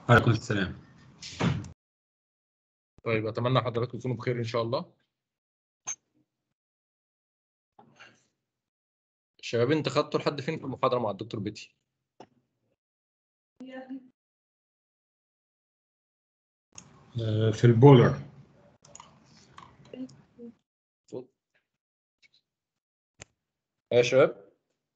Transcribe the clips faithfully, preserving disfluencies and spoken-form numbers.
عليكم السلام. طيب اتمنى حضراتكم تكونوا بخير ان شاء الله. شباب انت خدتوا لحد فين في المحاضره مع الدكتور بيتي؟ في البولر. يا شباب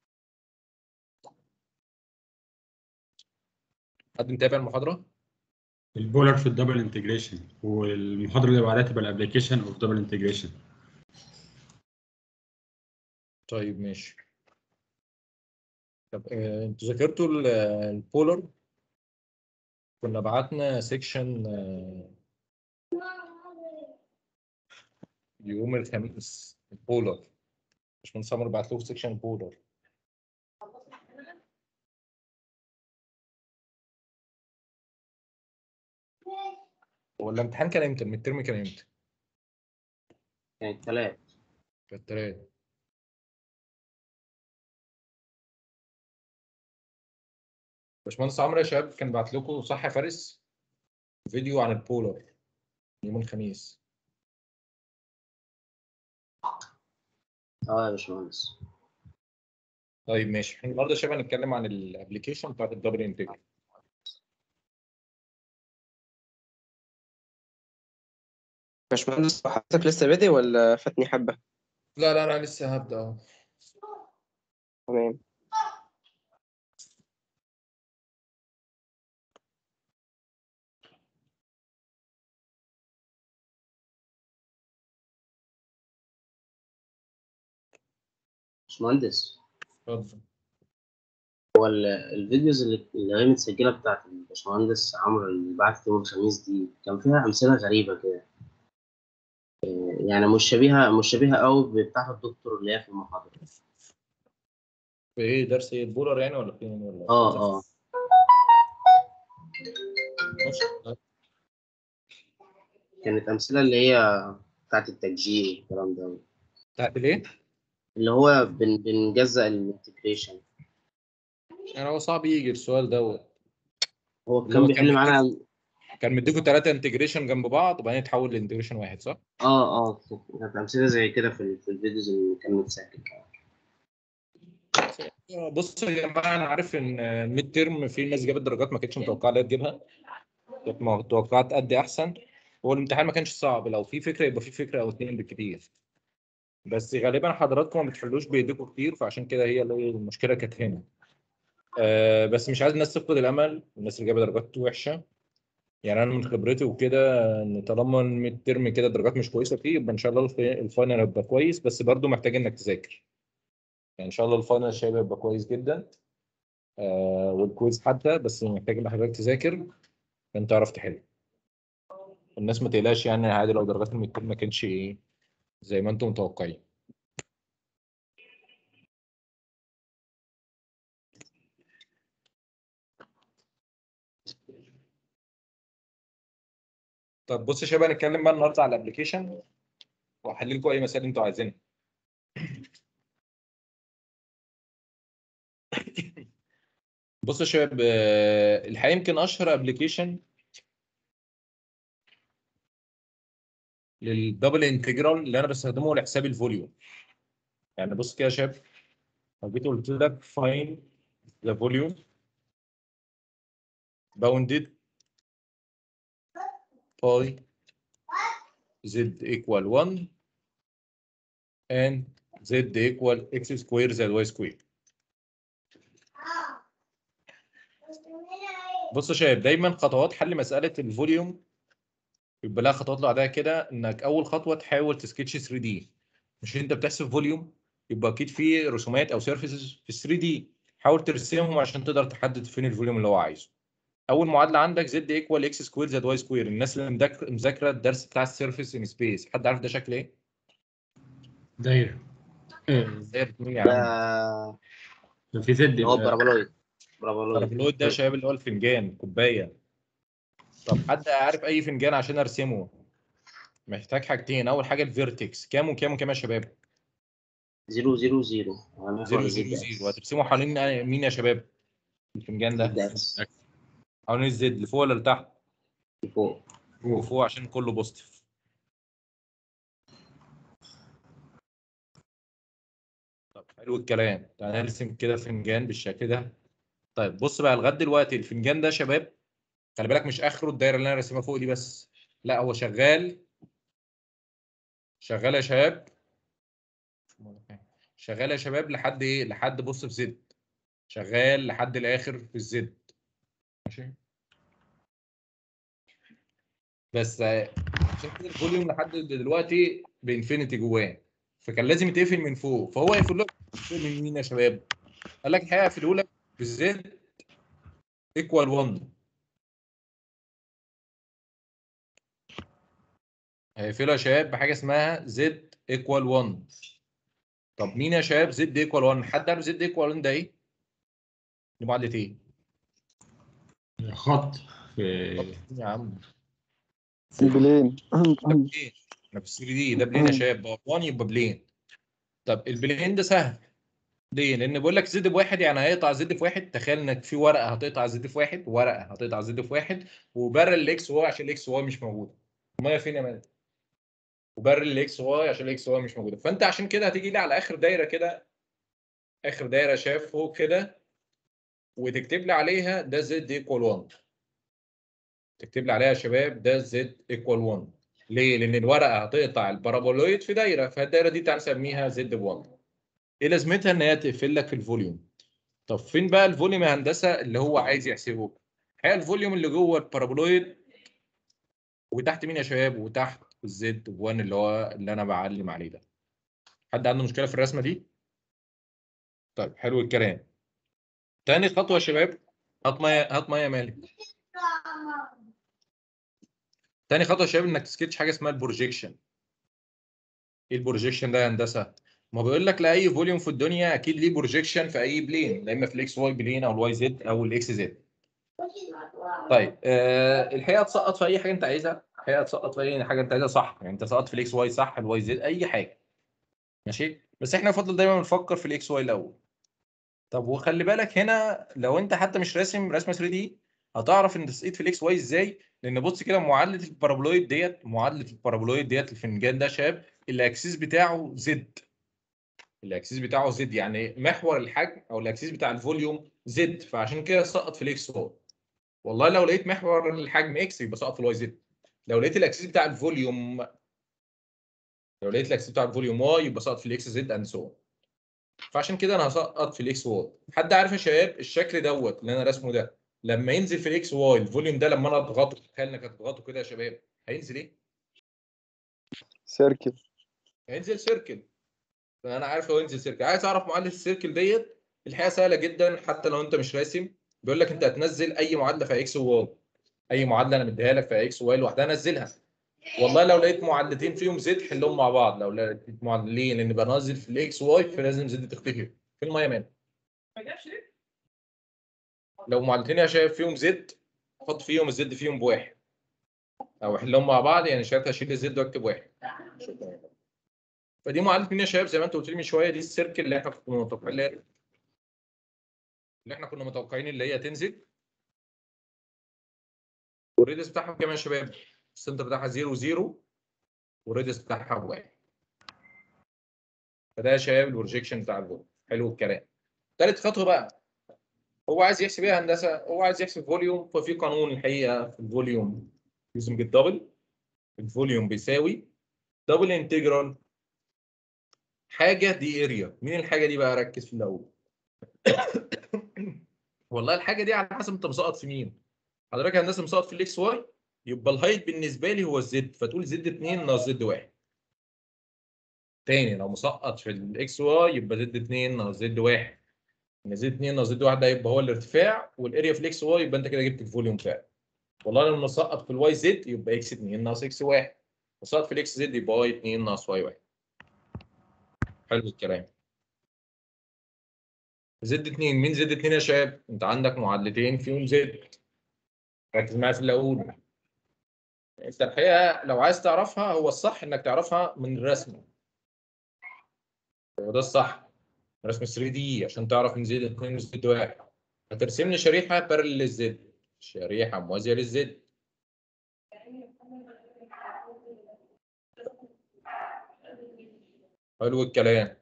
حد متابع المحاضره؟ البولر في الدبل انتجريشن، والمحاضره اللي بعدها تبقى الابلكيشن اوف دبل انتجريشن. طيب ماشي. طب آه، انتوا ذاكرتوا ال- البولر؟ كنا بعتنا سيكشن آه، يوم الخميس البولر. مش من سمر بعت لكم سيكشن بولر. هو الامتحان كان امتى؟ الميد ترم كان امتى؟ كان التلات. كان التلات. باشمهندس عمرو يا شباب كان بعت لكم صح يا فارس فيديو عن البولر يوم الخميس. اه يا باشمهندس. طيب ماشي، احنا النهارده يا شباب هنتكلم عن الابلكيشن بتاعت الدبل انتجرال. باشمهندس حضرتك لسه بادئ ولا فاتني حبة؟ لا لا لا لسه هبدأ اهو. تمام. باشمهندس اتفضل. هو ال- الفيديوز اللي اللي هي متسجلة بتاعت الباشمهندس عمرو اللي بعت يوم الخميس دي كان فيها أمثلة غريبة كده، يعني مش شبيهة مش شبيهة قوي بتاعت الدكتور اللي هي في المحاضرة. في ايه درس ايه البولر يعني ولا فين ولا اه اه ماشي. كانت أمثلة اللي هي بتاعت التسجيل والكلام ده، بتاعت الايه؟ اللي هو بن بنجزأ الانتجريشن. يعني هو صعب يجي السؤال دوت. هو اللي كان هو كان بيحل مديكوا معانا. كان مديكوا ثلاثة انتجريشن جنب بعض وبعدين يتحول لانتجريشن واحد صح؟ اه اه كانت أمثلة زي كده في ال- في الفيديوز اللي كان متسجل. بصوا يا جماعه انا عارف ان الميد تيرم في ناس جابت درجات ما كانتش متوقعه انها تجيبها. كانت متوقعه تأدي احسن. هو الامتحان ما كانش صعب، لو في فكره يبقى في فكره او اتنين بالكتير. بس غالبا حضراتكم ما بتحلوش بايديكم كتير، فعشان كده هي اللي- المشكله كانت هنا. آه بس مش عايز الناس تفقد الامل، الناس اللي جايبه درجات وحشه. يعني انا من خبرتي وكده ان طالما الميد ترم كده درجات مش كويسه فيه، يبقى ان شاء الله الف- الفاينل هيبقى كويس، بس برضو محتاج انك تذاكر. يعني ان شاء الله الفاينل الشباب هيبقى كويس جدا. آه والكويز حتى، بس محتاج ان حضرتك تذاكر عشان تعرف تحل. الناس ما تقلقش، يعني عادي لو درجات الميد ترم ما كانش ايه زي ما انتم متوقعين. طب بص يا شباب هنتكلم بقى النهارده على الابلكيشن واحل لكم اي مسائل انتوا عايزينها. بصوا يا شباب آه، الحقيقه يمكن اشهر ابلكيشن للدبل انتجرال اللي انا بستخدمه لحساب الفوليوم. يعني بص كده يا شباب، لو جيت قلت لك find the volume bounded by z equal one and z equal x square زائد y square. بص يا شباب دايما خطوات حل مساله الفوليوم يبقى لها خطوات لوحدها كده. انك اول خطوه تحاول تسكتش ثري دي. مش انت بتحسب فوليوم يبقى اكيد في رسومات او سيرفيسز في ثري دي، حاول ترسمهم عشان تقدر تحدد فين الفوليوم اللي هو عايزه. اول معادله عندك زد ايكوال اكس سكوير زائد واي سكوير. الناس اللي مذاكره مذاكره الدرس بتاع السيرفيس ان سبيس، حد عارف ده شكل ايه؟ دايره. دايره مين يا ده عم؟ في زد اللي هو يبقى بارابولويد. بارابولويد. البارابولويد ده يا شباب اللي هو الفنجان كوبايه. طب حد عارف اي فنجان عشان ارسمه محتاج حاجتين. اول حاجه الفيرتكس كام وكام وكام يا شباب؟ زيرو زيرو زيرو على محور زيرو زد زيرو زيرو. اكس. هترسمه حوالين مين يا شباب؟ الفنجان زد ده اكس. حوالين الزد لفوق ولا لتحت؟ فوق. لفوق عشان كله بوزيتيف. طب حلو الكلام، تعالى نرسم كده فنجان بالشكل ده. طيب بص بقى لغايه دلوقتي الفنجان ده يا شباب خلي بالك مش اخره الدايره اللي انا راسمها فوق دي بس، لا هو شغال شغال يا شباب شغال يا شباب لحد ايه؟ لحد بص في زد، شغال لحد الاخر في الزد. ماشي، بس عشان كده الفوليوم لحد دلوقتي بانفينيتي جواه، فكان لازم يتقفل من فوق، فهو يقفل لك من مين يا شباب؟ قال لك الحقيقه هقفله لك بالزد ايكوال واحد. هيقفله يا شباب بحاجه اسمها زد ايكوال واحد. طب مين يا شباب زد ايكوال واحد؟ حد عارف زد ايكوال واحد ده ايه؟ دي معادله ايه؟ خط في يا عم بلين. ده بلين، احنا في ثري دي، ده بلين يا شباب، واحد يبقى بلين. طب البلين ده سهل ليه؟ لان بقول لك زد بواحد يعني هيقطع زد في واحد، تخيل انك في ورقه هتقطع زد في واحد، ورقه هتقطع زد في واحد، وبرر الاكس واي عشان الاكس واي مش موجوده. الميه فين يا مان؟ وبرر الاكس واي عشان الاكس واي مش موجوده، فانت عشان كده هتيجي لي على اخر دايره كده، اخر دايره شايف فوق كده، وتكتب لي عليها ده زد ايكوال واحد. تكتب لي عليها يا شباب ده زد ايكوال واحد. ليه؟ لان الورقه هتقطع البارابولويد في دايره، فالدايره دي تعال نسميها زد بواحد. ايه لازمتها؟ ان هي تقفل لك في الفوليوم. طب فين بقى الفوليوم يا هندسه اللي هو عايز يحسبه؟ هي الفوليوم اللي جوه البارابولويد، وتحت مين يا شباب؟ وتحت الزد واحد اللي هو اللي انا بعلم عليه ده. حد عنده مشكله في الرسمه دي؟ طيب حلو الكلام. تاني خطوه يا شباب، هات ميه هات ميه مالك. تاني خطوه يا شباب انك تسكتش حاجه اسمها البروجيكشن. ايه البروجيكشن ده يا هندسه؟ ما بيقول لك لاي فوليوم في الدنيا اكيد ليه بروجيكشن في اي بلين، لا اما في الاكس واي بلين او الواي زد او الاكس زد. طيب آه الحقيقه تسقط في اي حاجه انت عايزها، الحقيقه تسقط في اي حاجه انت عايزها صح، يعني انت سقطت في الاكس واي صح، الواي زد اي حاجه. ماشي، بس احنا يفضل دايما نفكر في الاكس واي الاول. طب وخلي بالك هنا لو انت حتى مش راسم رسمه ثري دي هتعرف ان تسقيط في الاكس واي ازاي، لان بص كده معادله البارابولويد ديت، معادله البارابولويد ديت الفنجان ده شاب الاكسيس بتاعه زد، الاكسيس بتاعه زد يعني محور الحجم او الاكسيس بتاع الفوليوم زد، فعشان كده سقط في الاكس واي. والله لو لقيت محور الحجم اكس يبقى سقط في الواي زد، لو لقيت الاكسيس بتاع الفوليوم لو لقيت الاكسيس بتاع الفوليوم واي يبقى سقط في الاكس زد اند سو. فعشان كده انا هسقط في الاكس واي. حد عارف يا شباب الشكل دوت اللي انا راسمه ده لما ينزل في الاكس واي الفوليوم ده لما انا اضغطه، تخيل انك هتضغطه كده يا شباب هينزل ايه؟ سيركل. هينزل سيركل. فانا عارف لو ينزل سيركل، عايز اعرف معادله السيركل ديت، الحقيقه سهله جدا حتى لو انت مش راسم. بيقول لك انت هتنزل اي معادله في اكس وواي، اي معادله انا مديها لك في اكس وواي لوحدها نزلها. والله لو لقيت معادلتين فيهم زد حلهم مع بعض، لو لقيت معادلين لان بنزل في الاكس واي فلازم زد تختفي في الميه مان. لو معادلتين يا شباب فيهم زد حط فيهم الزد فيهم بواحد، او احلهم مع بعض يعني شايف اشيل الزد واكتب واحد. شكرا. فدي معادله مين يا شباب؟ زي ما انت قلت لي من شويه دي السيركل اللي احنا كنا متوقعين اللي احنا كنا متوقعين اللي هي تنزل، والريدس بتاعها كام يا شباب؟ السنتر بتاعها صفر صفر والريدس بتاعها بواحد. فده يا شباب البروجيكشن بتاع الفوليوم. حلو الكلام. ثالث خطوه بقى، هو عايز يحسب ايه يا هندسه؟ هو عايز يحسب فوليوم، ففي قانون الحقيقه في الفوليوم يوزنج الدبل. الفوليوم بيساوي دبل انتجرال حاجه دي اريا. مين الحاجه دي بقى؟ ركز في الاول. والله الحاجه دي على حسب انت مسقط في مين. حضرتك يا هندسه مسقط في الاكس واي، يبقى الهايت بالنسبه لي هو الزد، فتقول زد اتنين ناقص زد واحد. تاني لو مسقط في الاكس واي يبقى زد اتنين ناقص زد واحد، ان زد اتنين ناقص زد واحد ده يبقى هو الارتفاع، والاريا في الاكس واي يبقى انت كده جبت الفوليوم بتاعك. والله لو مسقط في الواي زد يبقى اكس اتنين ناقص اكس واحد، مسقط في الاكس زد يبقى واي اتنين ناقص واي واحد. حلو الكلام. زد اتنين، مين زد اتنين يا شباب؟ انت عندك معادلتين فيهم زد، ركز معايا في اللي اقوله. انت الحقيقه لو عايز تعرفها هو الصح انك تعرفها من الرسم، هو ده الصح، رسم ثري دي عشان تعرف من زد اتنين وزد واحد. هترسم لي شريحه بارلل للزد، شريحه موازيه للزد. حلو الكلام.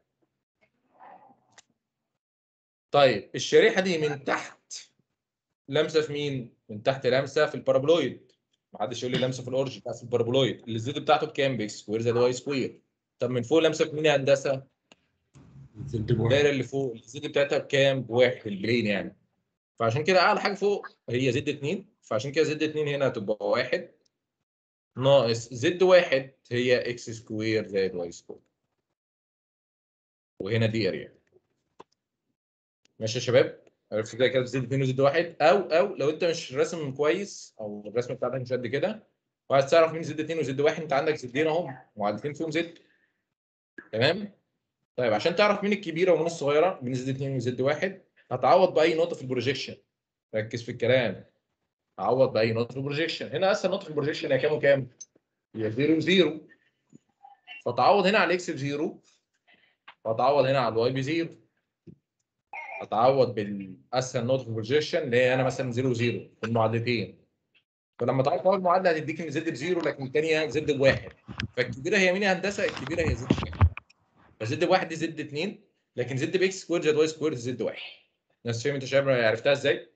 طيب الشريحه دي من تحت لامسه في مين؟ من تحت لامسه في البارابولويد. ما حدش يقول لي لامسه في الاورج، لا في البارابولويد اللي الزد بتاعته بكام؟ باكس سكوير زائد واي سكوير. طب من فوق لامسه في مين يا هندسه؟ زد بواحد. الدايره اللي فوق الزد بتاعتها بكام؟ بواحد، البلين يعني. فعشان كده اعلى حاجه فوق هي زد اتنين، فعشان كده زد اتنين هنا هتبقى واحد ناقص زد واحد هي اكس سكوير زائد واي سكوير. وهنا دي اريا. ماشي يا شباب؟ عرفت كده كده زد اتنين وزد واحد، او او لو انت مش راسم كويس او الرسمه بتاعتك مش قد كده وعايز تعرف مين زد اتنين وزد واحد، انت عندك زدين اهم معادلتين فيهم زد. تمام؟ طيب عشان تعرف مين الكبيره ومين الصغيره، مين زد اتنين وزد واحد، هتعوض باي نقطه في البروجيكشن. ركز في الكلام. هعوض باي نقطه في البروجيكشن. هنا اسهل نقطه في البروجيكشن هي كام وكام؟ هي صفر و0. فتعوض هنا على الاكس بزيرو، وتعوض هنا على الواي بزيرو. هتعوض بالاسهل نقطه في البروجيكشن اللي هي انا مثلا صفر و0 في المعادلتين. فلما تعوض اول معادله هتديك ان زد بزيرو لكن الثانيه زد بواحد. فالكبيره هي مين يا هندسه؟ الكبيره هي زد واحد. فزد بواحد دي زد اتنين، لكن زد باكس سكوير زائد واي سكوير زد واحد. ناس فاهم انت شباب عرفتها ازاي؟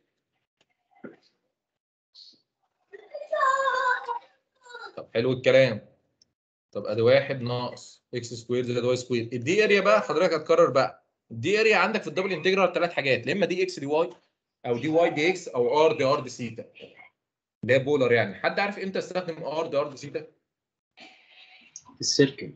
طب حلو الكلام. طب ادي واحد ناقص اكس سكوير زائد واي سكوير. الدي اريا بقى حضرتك هتكرر بقى. الدي اريا عندك في الدبل انتجرال ثلاث حاجات، يا اما دي اكس دي واي او دي واي دي اكس او ار دي ار دي سيتا اللي هي بولر. يعني حد عارف امتى استخدم ار دي ار دي سيتا؟ في السيركل.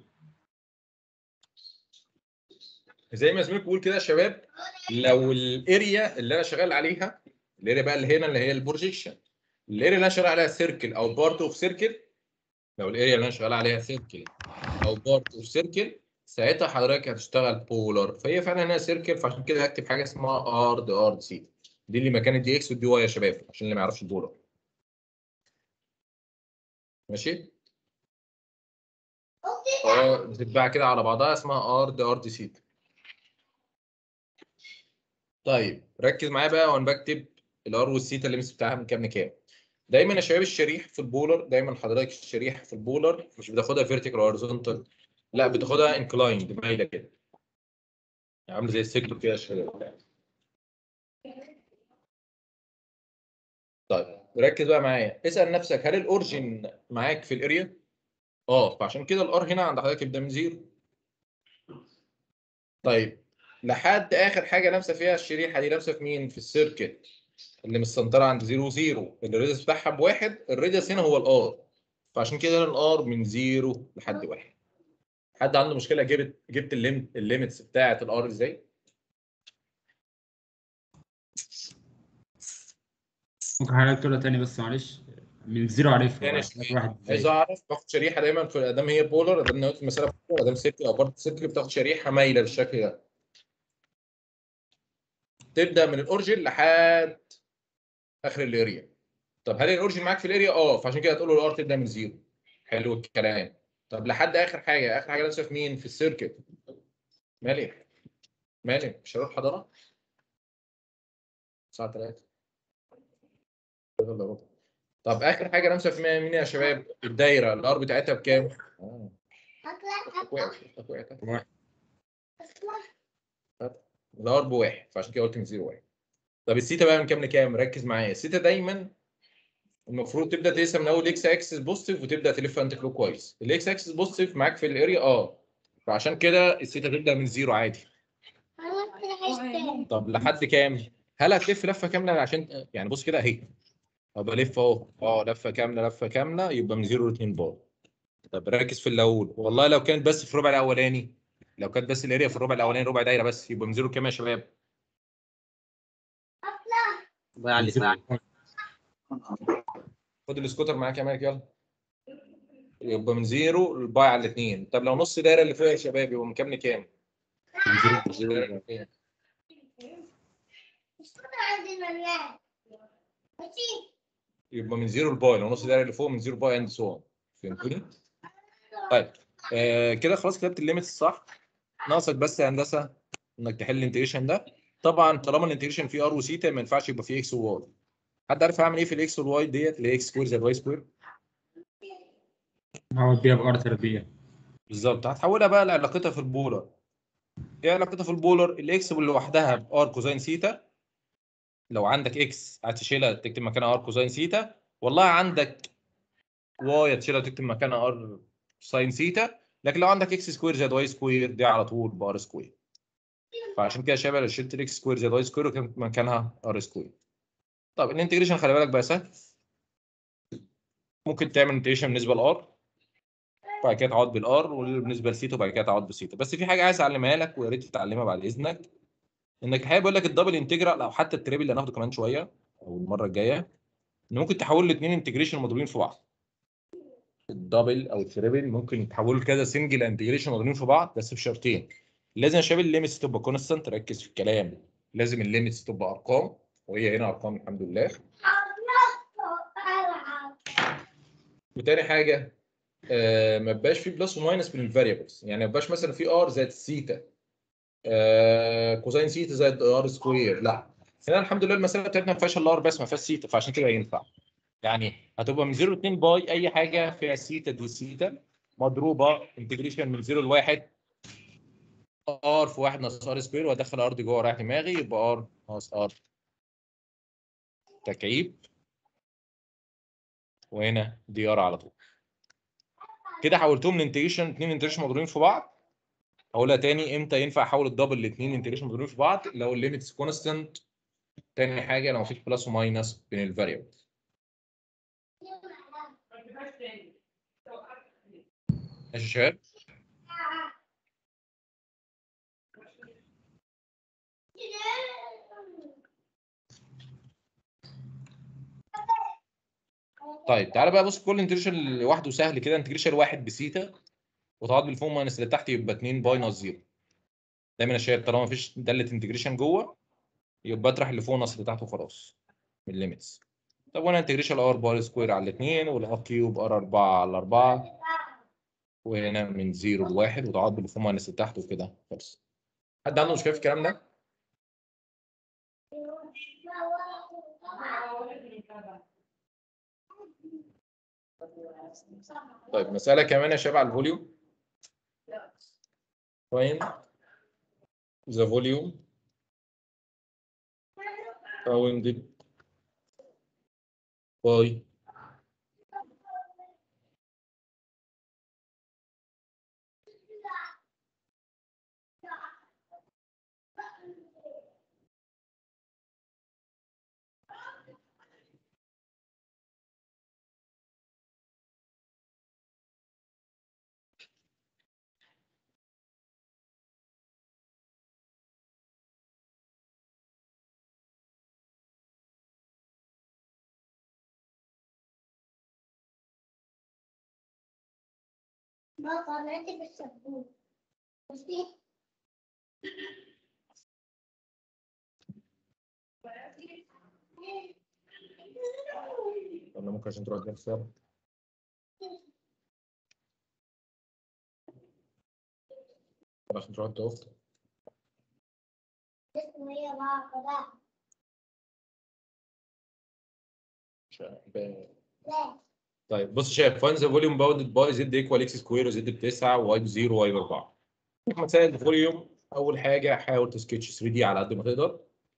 زي ما زميلك بيقول كده يا شباب، لو الاريا اللي انا شغال عليها، الاريا بقى اللي هنا اللي هي البروجيكشن، الاريا اللي انا شغال عليها سيركل او بارت اوف سيركل، لو الاريا اللي انا شغال عليها سيركل او بارت اوف سيركل ساعتها حضرتك هتشتغل بولر. فهي فعلا هنا سيركل، فعشان كده هكتب حاجه اسمها ار دي ار دي سيتا. دي اللي مكان الدي اكس والدي واي يا شباب عشان اللي ما يعرفش البولر. ماشي؟ اه بتتباع كده على بعضها اسمها ار دي ار دي سيتا. طيب ركز معايا بقى وانا بكتب الار والسيتا الليمس بتاعها من كام لكام. دايما يا شباب الشريحه في البولر، دايما حضرتك الشريحه في البولر مش بتاخدها فيرتيكال او هوريزونتال، لا بتاخدها انكلايند مايله كده، عامله زي السيكتور كده يا شباب. طيب ركز بقى معايا، اسال نفسك هل الاورجن معاك في الاريا؟ اه، فعشان كده الار هنا عند حضرتك يبدا من زيرو. طيب لحد اخر حاجه لامسه فيها الشريحه دي لامسه في مين؟ في السيركت اللي مستنطره عند زيرو زيرو، اللي الريديوس بتاعها بواحد، الريديوس هنا هو الار. فعشان كده الار من زيرو لحد واحد. حد عنده مشكله جبت جبت الليم الليميتس بتاعه الار ازاي؟ ممكن حضرتك تقولها تاني بس معلش؟ من زيرو عارفها يعني بعد كده واحد عايز ازاي؟ اعرف باخد شريحه دايما في ادام هي بولر، ادام نوت المساله بولر، ادام سيركل او برضه سيركل بتاخد شريحه مايله بالشكل ده. تبدا من الاورجن لحد اخر الاريا. طب هل الاورجن معاك في الاريا؟ اه، فعشان كده هتقول له الار تبدا من زيرو. حلو الكلام. طب لحد اخر حاجه، اخر حاجه لسه في مين؟ في السيركت. مالي مالي مش هروح حضانه الساعه تلاتة. طب اخر حاجه لمسه في مين يا شباب؟ الدايره الار بتاعتها بكام؟ اه وقعت واحد. الار بواحد، فعشان كده قلت من زيرو واحد. طب السيتا بقى من كام لكام؟ ركز معايا. السيتا دايما المفروض تبدا تقيسها من اول اكس اكسس بوزيتيف وتبدا تلف انت كلوك كويس. الاكس اكسس بوزيتيف معاك في الاريا اه، فعشان كده السيتا تبدا من زيرو عادي. طب لحد كام؟ هل هتلف لفه كامله عشان يعني بص كده اهي، طب الف اهو اه لفه كامله لفه كامله يبقى من زيرو ل اتنين بار. طب ركز في الاول، والله لو كانت بس في الربع الاولاني، لو كانت بس الاريا في الربع الاولاني ربع دايره بس يبقى من زيرو كام يا شباب؟ بقى على من زيرو. الاثنين. خد السكوتر معاك يا مالك يلا. يبقى من زيرو الباي على الاثنين. طب لو نص دايره اللي فوق يا شباب يبقى من كام لكام؟ من زيرو. نص دايره لكام؟ يبقى من زيرو الباي، لو نص دايره اللي فوق من زيرو باي اند سو اون. فهمتوني؟ طيب آه كده خلاص كتبت الليميتس الصح. ناقصك بس يا هندسه انك تحل الانتجريشن ده. طبعا طالما الانتجريشن فيه ار وسيتا ما ينفعش يبقى فيه اكس وواي. حد عارف اعمل ايه في الاكس والواي ديت اللي هي اكس سكوير زائد واي سكوير؟ اقعد بيها بار تربيع. بالظبط، هتحولها بقى لعلاقتها في البولر. ايه علاقتها في البولر؟ الاكس لوحدها بار كوزين سيتا، لو عندك اكس هتشيلها تكتب مكانها ار كوزين سيتا، والله عندك واي هتشيلها وتكتب مكانها ار ساين سيتا، لكن لو عندك اكس سكوير زائد واي سكوير دي على طول بار سكوير. فعشان كده شبه لو شلت الاكس سكوير زائد واي سكوير وكانت مكانها ار سكوير. طب الانتجريشن خلي بالك بقى سهل، ممكن تعمل انتجريشن بالنسبه لار وبعد كده تعوض بالار، وبالنسبه لسيتا وبعد كده تعوض بسيتا. بس في حاجه عايز اعلمها لك ويا ريت تتعلمها بعد اذنك، انك الحقيقه بيقول لك الدبل انتجرال او حتى التريبل اللي هناخده كمان شويه او المره الجايه، ان ممكن تحول الاثنين انتجريشن مضروبين في بعض. الدبل او التريبل ممكن يتحولوا لكذا سنجل انتجريشن مضروبين في بعض، بس بشرطين. لازم يا شباب الليميتس تبقى كونستانت، ركز في الكلام، لازم الليميتس تبقى ارقام، وهي هنا ارقام الحمد لله. وتاني حاجه آه ما يبقاش في بلس وماينس بين الفاريبلز، يعني ما يبقاش مثلا في ار زائد سيتا آه كوزين سيتا زائد ار سكوير، لا. هنا الحمد لله المساله بتاعتنا ما فيهاش الا ار بس ما فيهاش سيتا، فعشان كده ينفع. يعني هتبقى من صفر ل اتنين باي اي حاجه فيها سيتا دي سيتا مضروبه انتجريشن من صفر ل واحد ار في واحد ناقص ار سكوير، وادخل ار دي جوه رايح دماغي يبقى ار ناقص ار تكعيب، وهنا دي ار على طول. كده حولتهم لانتجريشن اتنين انتجريشن مضروبين في بعض. هقولها تاني، امتى ينفع احول الدبل لاثنين انتجريشن مضروبين في بعض؟ لو الليميتس كونستانت. تاني حاجه لو مفيش بلس وماينس بين الفاريبل. ماشي يا شباب؟ طيب تعالى بقى بص، كل انتجريشن لوحده سهل كده. انتجريشن واحد بسيتا وتعوض بالفوق ماينس اللي تحت يبقى اتنين باي ناقص صفر. دايما يا شباب طالما مفيش داله انتجريشن جوه يبقى اطرح اللي فوق ناقص اللي تحت وخلاص من الليميتس. طب وانا انتجريشن ار بار سكوير على الاثنين والار كيوب ار اربعة على اربعة، وهنا من صفر لواحد وتعوض باللي فوق ماينس اللي تحت وكده خلاص. حد عنده مشكله في الكلام ده؟ طيب مسألة كمان يا شباب على الفوليوم. find the volume bounded by ما طلعت بالسبوب بصي ولا ممكن عشان تروح تكسر. عشان تروح تقف. اسمه هي بقى كده لا طيب بص يا شباب، فاين ذا فوليوم باوندد باي زد ايكوال اكس سكوير وزد بتسعة وواي بزيرو وواي باربعة. مسائل الفوليوم اول حاجه حاول تسكتش ثري دي على قد ما تقدر.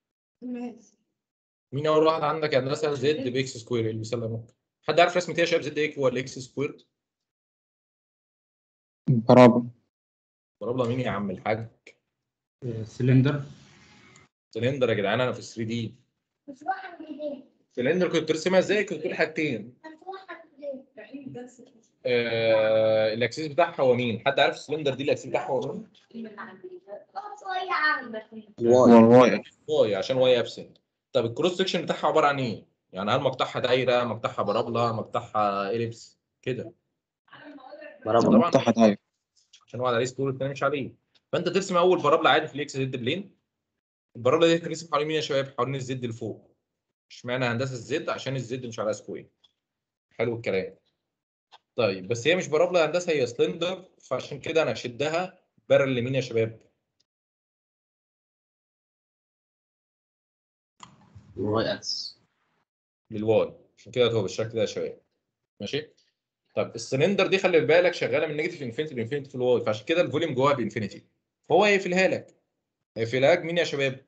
مين اول واحد عندك؟ هندسه زد باكس سكوير. اللي بيسلمك حد عارف رسمه ايه يا شباب؟ زد ايكوال اكس سكوير برافو. بارابولا مين يا عم الحاج؟ سلندر. سلندر يا جدعان، انا في ثري دي. مش واحد جديد سلندر كنت ترسمها ازاي؟ كنت تقول حاجتين. مش واحد جديد آه الاكسس بتاعها هو مين؟ حد عارف السلندر دي الاكسس بتاعها هو مين؟ شوية عم واي. واي، عشان واي ابسنت. طب الكروس سكشن بتاعها عباره عن ايه؟ يعني هل مقطعها دايره، مقطعها بارابولا، مقطعها اليبس كده؟ برافو. طبعا تحت هاي. عشان واحد عليه سطور والثاني مش عليه. فانت ترسم اول بارابولا عادي في الاكس زد بلين. البارابولا دي ترسم حوالين مين يا شباب؟ حوالين الزد اللي فوق. اشمعنى هندسه الزد؟ عشان الزد مش عليها سكوير. حلو الكلام. طيب بس هي مش بارابولا هندسه، هي سلندر، فعشان كده انا هشدها بارل لمين يا شباب؟ واي اكس. للواي، عشان كده هو بالشكل ده يا شباب. ماشي. طب السلندر دي خلي بالك شغاله من نيجاتيف انفينيتي لانفينيتي في الواي، فعشان كده الفوليوم جواها بانفينيتي، فهو هيقفلها لك. هيقفلها لك مين يا شباب؟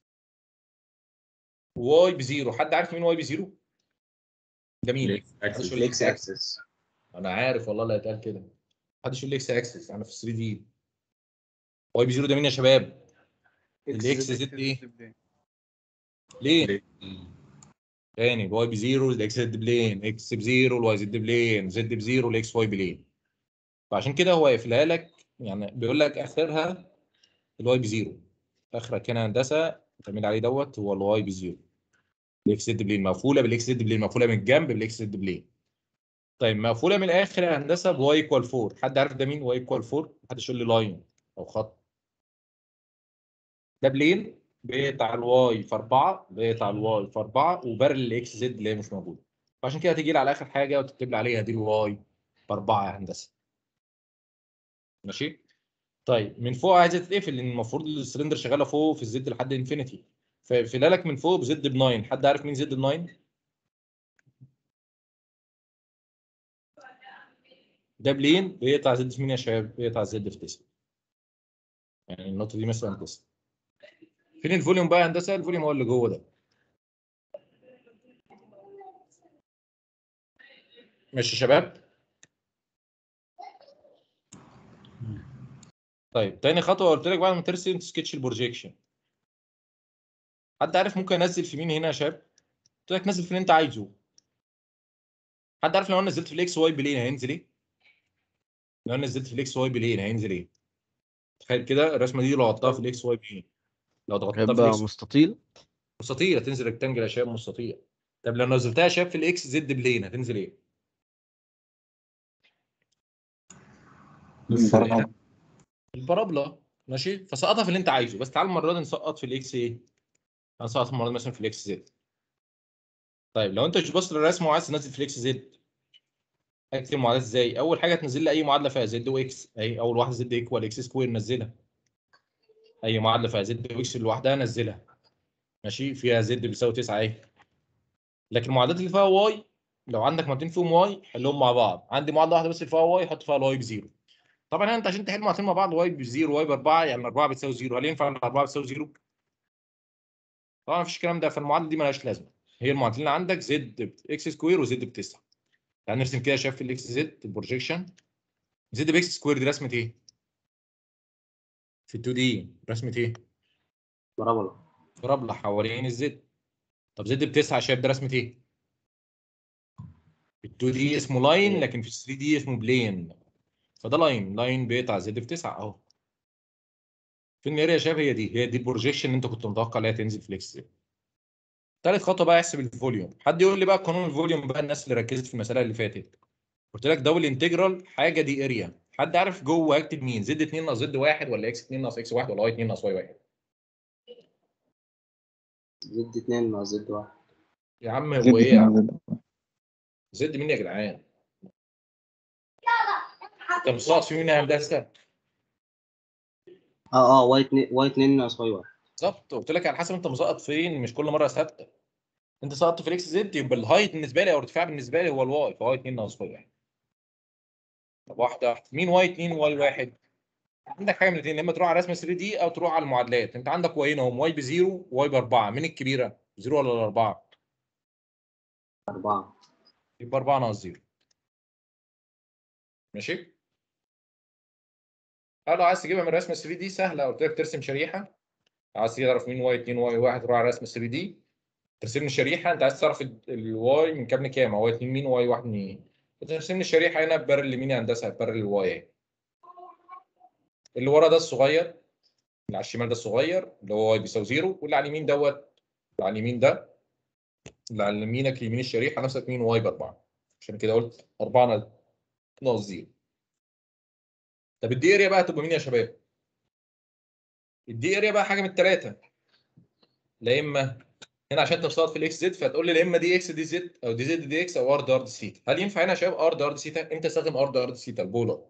واي بزيرو. حد عارف مين واي بزيرو؟ ده مين؟ الاكس محدش اكسس. يقول لي الاكس اكسس. انا عارف والله اللي هيتقال كده. محدش يقول لي اكس اكسس، انا في ثري دي. واي بزيرو ده مين يا شباب؟ الاكس زد ايه؟ ليه؟ تاني الواي بزيرو الاكس زد بلين، اكس بزيرو الواي زد بلين، زد بزيرو الاكس واي بلين. فعشان كده هو يقفلها لك، يعني بيقول لك اخرها الواي بزيرو. اخرك هنا هندسه تعمل عليه دوت هو الواي بزيرو. الاكس زد بلين مقفوله بالاكس زد بلين، مقفوله من الجنب بالاكس زد بلين. طيب مقفوله من الاخر يا هندسه بواي ايكوال أربعة. حد عارف ده مين واي ايكوال أربعة؟ محدش يقول لي لاين او خط. ده بلين بيقطع الواي في أربعة، بيقطع الواي في أربعة وبارل الاكس زد اللي هي مش موجوده. فعشان كده تيجي لي على اخر حاجه وتكتب لي عليها دي الواي في أربعة يا هندسه. ماشي. طيب من فوق عايزه تتقفل لان المفروض السلندر شغاله فوق في الزد لحد انفينيتي، فاقفلها لك من فوق بزد ب تسعة. حد عارف مين زد ب تسعة؟ ده بلين بيقطع زد في مين يا شباب؟ بيقطع زد في تسعة. يعني النقطه دي مثلا تسعة. فين الفوليوم بقى يا هندسه؟ الفوليوم هو اللي جوه ده. ماشي يا شباب. طيب تاني خطوه قلت لك بعد ما ترسم سكتش البروجيكشن. حد عارف ممكن انزل في مين هنا يا شباب؟ قلت لك نزل في اللي انت عايزه. حد عارف لو انا نزلت في الاكس واي بلين هينزل ايه؟ لو انا نزلت في الاكس واي بلين هينزل ايه؟ تخيل كده الرسمه دي لو حطها في الاكس واي بلين، لو ضغطتها في هيبقى الاكس مستطيل. مستطيل هتنزل ريكتانجل يا شباب مستطيل. طب لو نزلتها يا شباب في الاكس زد بلين هتنزل ايه؟ نص برافو. البارابولا. ماشي. فسقطها في اللي انت عايزه، بس تعال المره دي نسقط في الاكس ايه؟ هنسقط المره دي مثلا في الاكس زد. طيب لو انت مش باص للرسم وعايز تنزل في الاكس زد، اكتب المعادلات ازاي؟ اول حاجه تنزل لي اي معادله فيها زد واكس، اهي اول واحده زد ايكوال اكس سكوير نزلها. اي معادله فيها زد واكس لوحدها نزلها. ماشي. فيها زد بيساوي تسعة اهي. لكن المعادلات اللي فيها واي، لو عندك معادلتين فيهم واي حلهم مع بعض. عندي معادله واحده بس اللي فيها واي حط فيها الواي بزيرو. طبعا انت عشان تحل معادلتين مع بعض واي بزيرو واي باربعه، يعني اربعه بتساوي زيرو، هل ينفع اربعه بتساوي زيرو؟ طبعا مفيش الكلام ده، فالمعادله دي مالهاش لازمه. هي المعادلين اللي عندك زد اكس سكوير وزد بتسعه. يعني نرسم كده شايف الاكس زد البروجيكشن. زد باكس سكوير دي رسمه ايه؟ في ال اتنين دي رسمه ايه؟ بارابولا. بارابولا حوالين الزد. طب زد بتسعه شايف ده رسمه ايه؟ في ال اتنين دي اسمه لاين، لكن في ال ثري دي اسمه بلين. فده لاين، لاين بيقطع زد في تسعه اهو. فين الاريا يا شباب؟ هي دي هي دي البروجيكشن اللي انت كنت متوقع عليها تنزل في الاكس زد. ثالث خطوه بقى احسب الفوليوم. حد يقول لي بقى قانون الفوليوم بقى، الناس اللي ركزت في المساله اللي فاتت. قلت لك دبل انتجرال حاجه دي اريا. حد عارف جوه هكتب مين؟ زد اتنين ناقص زد واحد ولا اكس اتنين ناقص اكس واحد ولا واي اتنين ناقص واي واحد؟ زد اتنين مع زد واحد. يا عم زد هو ايه يا اتنين عم؟ زد. زد مين يا جدعان؟ انت مسقط في مين يا هندسه؟ اه اه واي اتنين واي اتنين ناقص واي واحد. بالظبط. قلت لك على حسب انت مسقط فين، مش كل مره ثابته. انت سقطت في الاكس زد يبقى الهايت بالنسبه لي او الارتفاع بالنسبه لي هو الواي، فواي اتنين ناقص واي واحد. طب واحده واحده، مين واي اتنين وواي واحد؟ عندك حاجه من الاثنين، يا اما تروح على رسم ثري دي او تروح على المعادلات. انت عندك وايين اهم، واي بزيرو وواي باربعه. مين الكبيره؟ زيرو ولا الاربعه؟ أربعة. يبقى اربعه ناقص زيرو. ماشي. لو عايز تجيبها من رسم ثري دي سهله، قلت لك ترسم شريحه. عايز تعرف مين واي اتنين واي واحد تروح على رسم ثري دي ترسم لي شريحه. انت عايز تعرف الواي من كام لكام، واي اتنين مين وواي واحد مين. ترسم لي الشريحه هنا ببرل لمين يا هندسه؟ ببرل الواي اهي. اللي ورا ده الصغير، اللي على الشمال ده الصغير اللي هو واي بيساوي زيرو، واللي على اليمين دوت، اللي على اليمين ده اللي على يمينك يمين الشريحه نفس اتنين واي باربعه. عشان كده قلت اربعه ناقص زيرو. طب الدي اريا بقى تبقى مين يا شباب؟ الدي اريا بقى حاجه من الثلاثه. لا اما هنا عشان تفصل في الاكس زد فتقول لي لا اما دي اكس دي زد او دي زد دي اكس او ار دي ار دي سيتا. هل ينفع هنا يا شباب ار دي ار دي سيتا؟ امتى استخدم ار دي ار دي سيتا؟ البولر.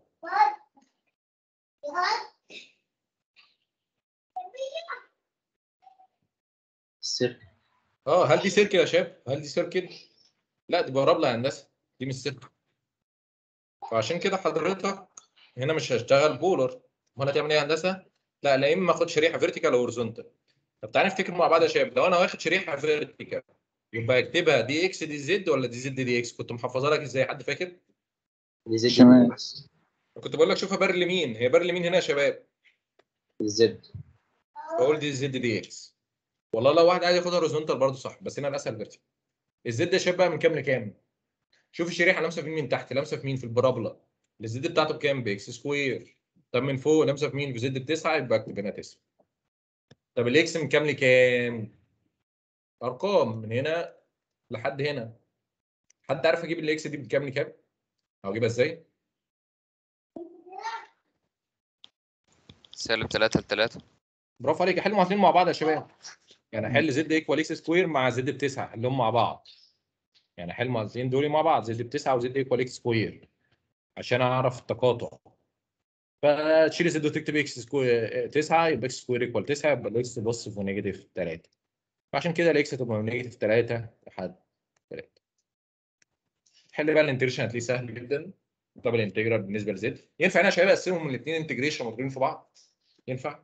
السيركل. اه هل دي سيركل يا شباب؟ هل دي سيركل؟ لا دي بارابولا يا هندسه، دي مش سيركل. فعشان كده حضرتك هنا مش هشتغل بولر. امال هتعمل ايه يا هندسه؟ لا لا، اما اخد شريحه فيرتيكال او هوريزونتال. طب تعالى نفتكر مع بعض يا شباب، لو انا واخد شريحه فيرتيكال يبقى اكتبها دي اكس دي زد ولا دي زد دي اكس؟ كنت محفظها لك ازاي؟ حد فاكر؟ دي زد شمال. دي اكس. كنت بقول لك شوفها بار لمين، هي بار لمين هنا يا شباب؟ دي زد. بقول دي زد دي اكس. والله لو واحد عايز ياخدها هوريزونتال برضه صح، بس هنا الاسهل فيرتيكال. الزد يا شباب بقى من كام لكام؟ شوف الشريحه لامسه في مين من تحت، لامسه في مين؟ في البارابولا. الزد بتاعته بكام؟ باكس سكوير. طب من فوق لامسه في مين؟ في زد بتسعه، يبقى اكتب هنا تسعه. طب الاكس من كام لكام؟ ارقام من هنا لحد هنا. حد عارف اجيب الاكس دي بكام لكام؟ او اجيبها ازاي؟ سالب تلاتة لتلاتة. برافو عليك، احل معادلين مع بعض يا شباب. يعني احل زد ايكوال اكس سكوير مع زد بتسعه، احلهم مع بعض. يعني احل المعادلتين دول مع بعض، زد بتسعه وزد ايكوال اكس سكوير، عشان اعرف التقاطع. فتشيل زد وتكتب اكس سكوير تسعه، يبقى اكس سكوير ايكوال تسعه، يبقى الاكس بوزيتيف ونيجاتيف تلاته. فعشان كده الاكس هتبقى من نيجاتيف تلاته لحد تلاته. تحل بقى الانتجريشن هتلاقيه سهل جدا. طب الانتجرال بالنسبه لزد ينفع هنا يا شباب اقسمهم من الاثنين انتجريشن مضروبين في بعض؟ ينفع؟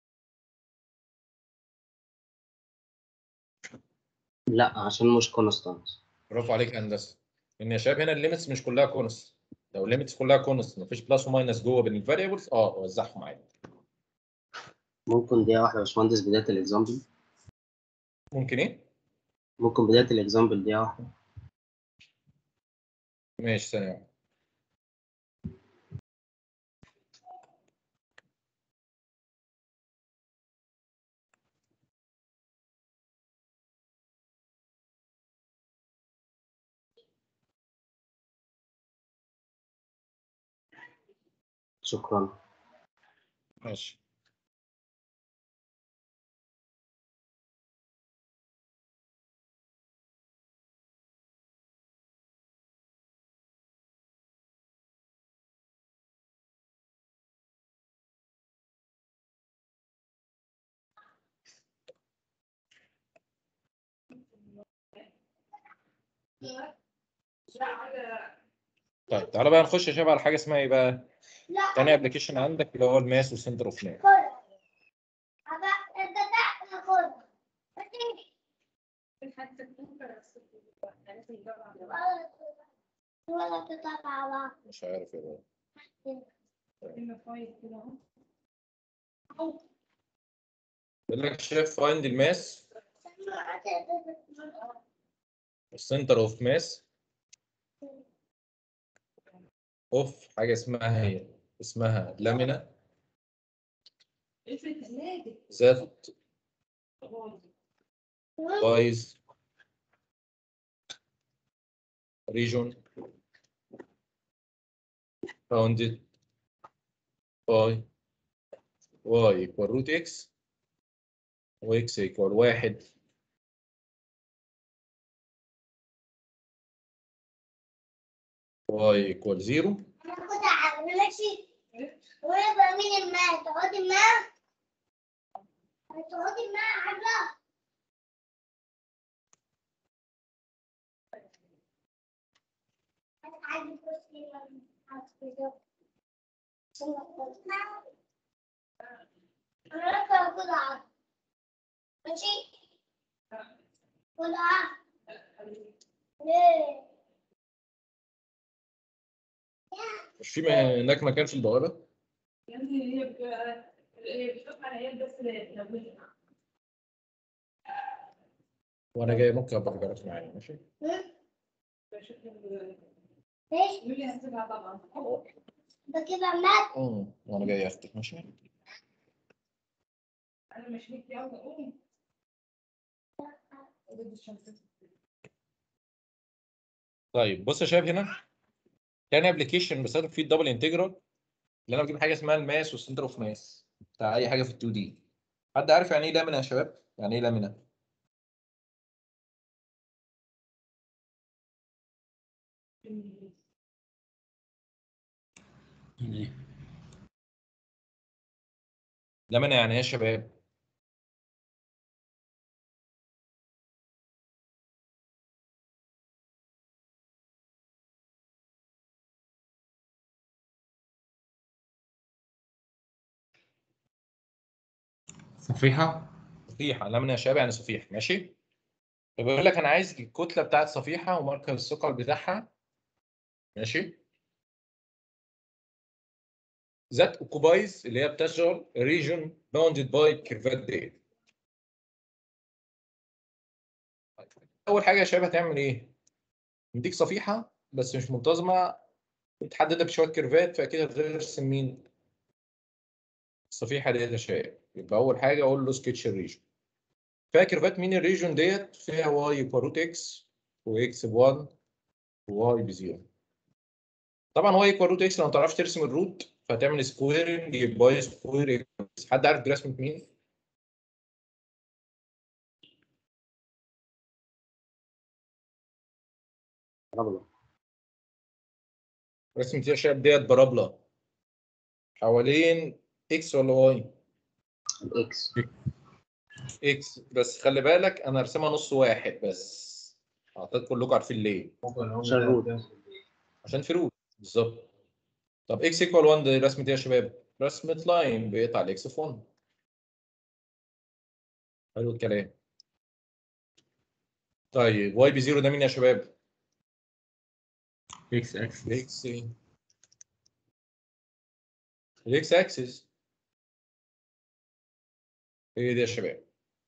لا عشان مش كونستانت. برافو عليك يا هندسه. ان يا شباب هنا الليميتس مش كلها كونست. لو الليميتس كلها كونست مفيش بلس وماينس جوه بين الفاريبلز، اه وزعهم عادي. ممكن دقيقة واحدة يا باشمهندس بداية الإكزامبل؟ ممكن ايه؟ ممكن بداية الإكزامبل دقيقة واحدة؟ ماشي ثانيه واحدة. شكرا. ماشي. طيب تعالى بقى نخش يا شباب على حاجه اسمها ايه بقى؟ تاني ابلكيشن عندك اللي هو الماس والسنتر اوف ماس. مش عارف ايه ده. بيقول لك شايف فايند الماس السنتر اوف ماس اوف حاجه اسمها هي اسمها لامينا ذات بايز region bounded by y equal root x و x equal واحد y equal زيرو. ماشي. ويبقى مين الماء؟ تقعدي الماء؟ تقعدي الماء عبلة. عايز تبصي انا لسه هاكل عظم. ماشي؟ كل عظم. ليه؟ مش في هناك مكان في البوابه؟ يعني هي بتبقى هي بتشوف على عيال بس لو وانا جاي ممكن ابقى اجرب معايا. ماشي. ليش؟ يقول لي هسيبها طبعا. ده كده مات. امم وانا جاي اخدك. ماشي. انا مش ليك يلا قوم. ضد الشمس. طيب بص يا شباب، هنا تاني ابلكيشن بستخدم فيه الدبل انتجرال اللي انا بجيب حاجه اسمها الماس والسنتر اوف ماس بتاع اي حاجه في ال اتنين دي. حد عارف يعني ايه لامينا يا شباب؟ يعني ايه لامينا؟ يعني لامينا يعني ايه يا شباب؟ صفيحة. صفيحه، لامينا يا شباب يعني صفيح، ماشي. فبيقول لك انا عايز الكتله بتاعت صفيحه ومركز الثقل بتاعها، ماشي، ذات اوكوبايز اللي هي بتشغل ريجون باوندد باي كيرفات ديت. اول حاجه يا شباب هتعمل ايه؟ مديك صفيحه بس مش منتظمه، متحدده بشويه كيرفات، فاكيد هترسم مين؟ الصفيحه ديت يا شباب. يبقى اول حاجه اقول له سكتش الريجون. فيها كيرفات مين الريجون ديت؟ فيها واي بروت اكس واكس ب واحد وواي ب صفر. طبعا واي ايكوال روت اكس لو ما تعرفش ترسم الروت فهتعمل سكويرنج يبقى واي سكوير اكس. حد عارف دي رسمه مين؟ بارابولا. رسمه يا شباب ديت بارابولا حوالين اكس ولا واي؟ الاكس. اكس، بس خلي بالك انا رسمها نص واحد بس. اعتقد كلكم عارفين ليه. عشان روت. عشان في روت بالظبط. طب اكس ايكوال واحد دي رسمه ايه يا شباب؟ رسمه لاين بيقطع الاكس في واحد. حلو الكلام. طيب واي ب صفر ده مين يا شباب؟ اكس اكسس. الاكس ايه؟ الاكس اكسس. ايه ده يا شباب؟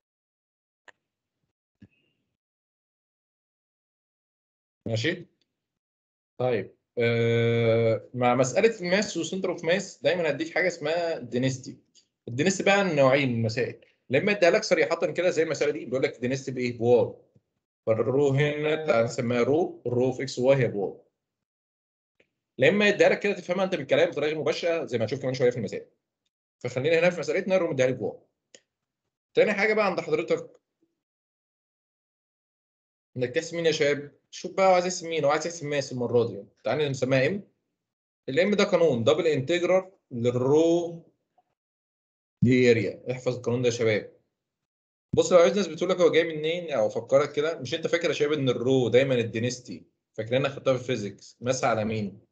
ماشي. طيب آه مع مساله الماس وسنتر اوف ماس دايما هديك حاجه اسمها دينستي. الدينستي بقى نوعين من المسائل، لما اديها لك صريحه كده زي المساله دي بيقول لك دينستي بايه؟ بواي. فالرو هنا تعالى نسميها رو، الرو في اكس واي هي بواي. لما يديها لك كده تفهمها انت بالكلام بطريقه غير مباشره زي ما هنشوف كمان شويه في المسائل. فخلينا هنا في مسالتنا الرو مديها لي بواي. تاني حاجه بقى عند حضرتك انك تحسب مين يا شباب؟ شوف بقى عايز يحسب مين، هو عايز يحسب ماس المره دي. تعالى نسميها ام. الام ده قانون دبل انتجرال للرو دي اريا. احفظ القانون ده يا شباب. بص لو عايز ناس بتقول لك هو جاي منين او افكرك كده، مش انت فاكر يا شباب ان الرو دايما الدينستي فاكرينها خدتها في الفيزيكس ماس على مين؟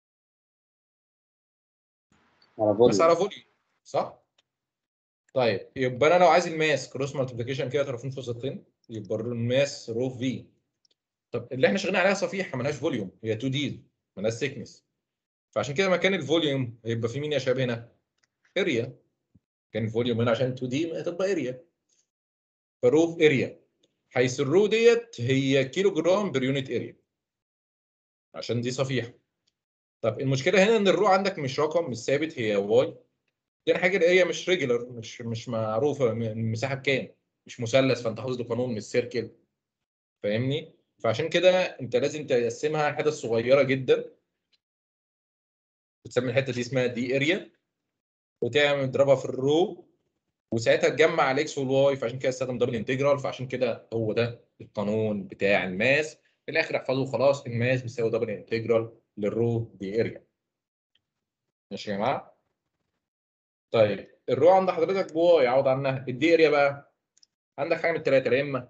على ماس على فوليوم. فوليوم، صح؟ طيب يبقى انا لو عايز الماس كروس مالتيبيكيشن كده طرفين في سطحين يبقى الماس رو في. طب اللي احنا شغالين عليها صفيحه مالهاش فوليوم، هي اتنين دي مالهاش سيكنس. فعشان كده مكان الفوليوم هيبقى في مين يا شباب هنا؟ اريا. كان الفوليوم هنا عشان اتنين دي هتبقى اريا. فروف اريا، حيث الرو ديت هي كيلو جرام بير يونت اريا عشان دي صفيحه. طب المشكله هنا ان الرو عندك مش رقم مش ثابت، هي واي. تاني حاجه الاريا مش ريجولار، مش مش معروفه م- المساحه بكام. مش مثلث فانت حافظ القانون مش سيركل. فاهمني؟ فعشان كده انت لازم تقسمها حتت صغيره جدا. بتسمي الحته دي اسمها دي اريا، وتعمل تضربها في الرو، وساعتها تجمع الاكس والواي. فعشان كده استخدم دبل انتجرال. فعشان كده هو ده القانون بتاع الماس. في الاخر احفظه خلاص، الماس بيساوي دبل انتجرال للرو دي اريا. ماشي يا جماعه؟ طيب الرو عند حضرتك بواي عوض عنها. الدي اريا بقى عندك حاجه من الثلاثه، يا اما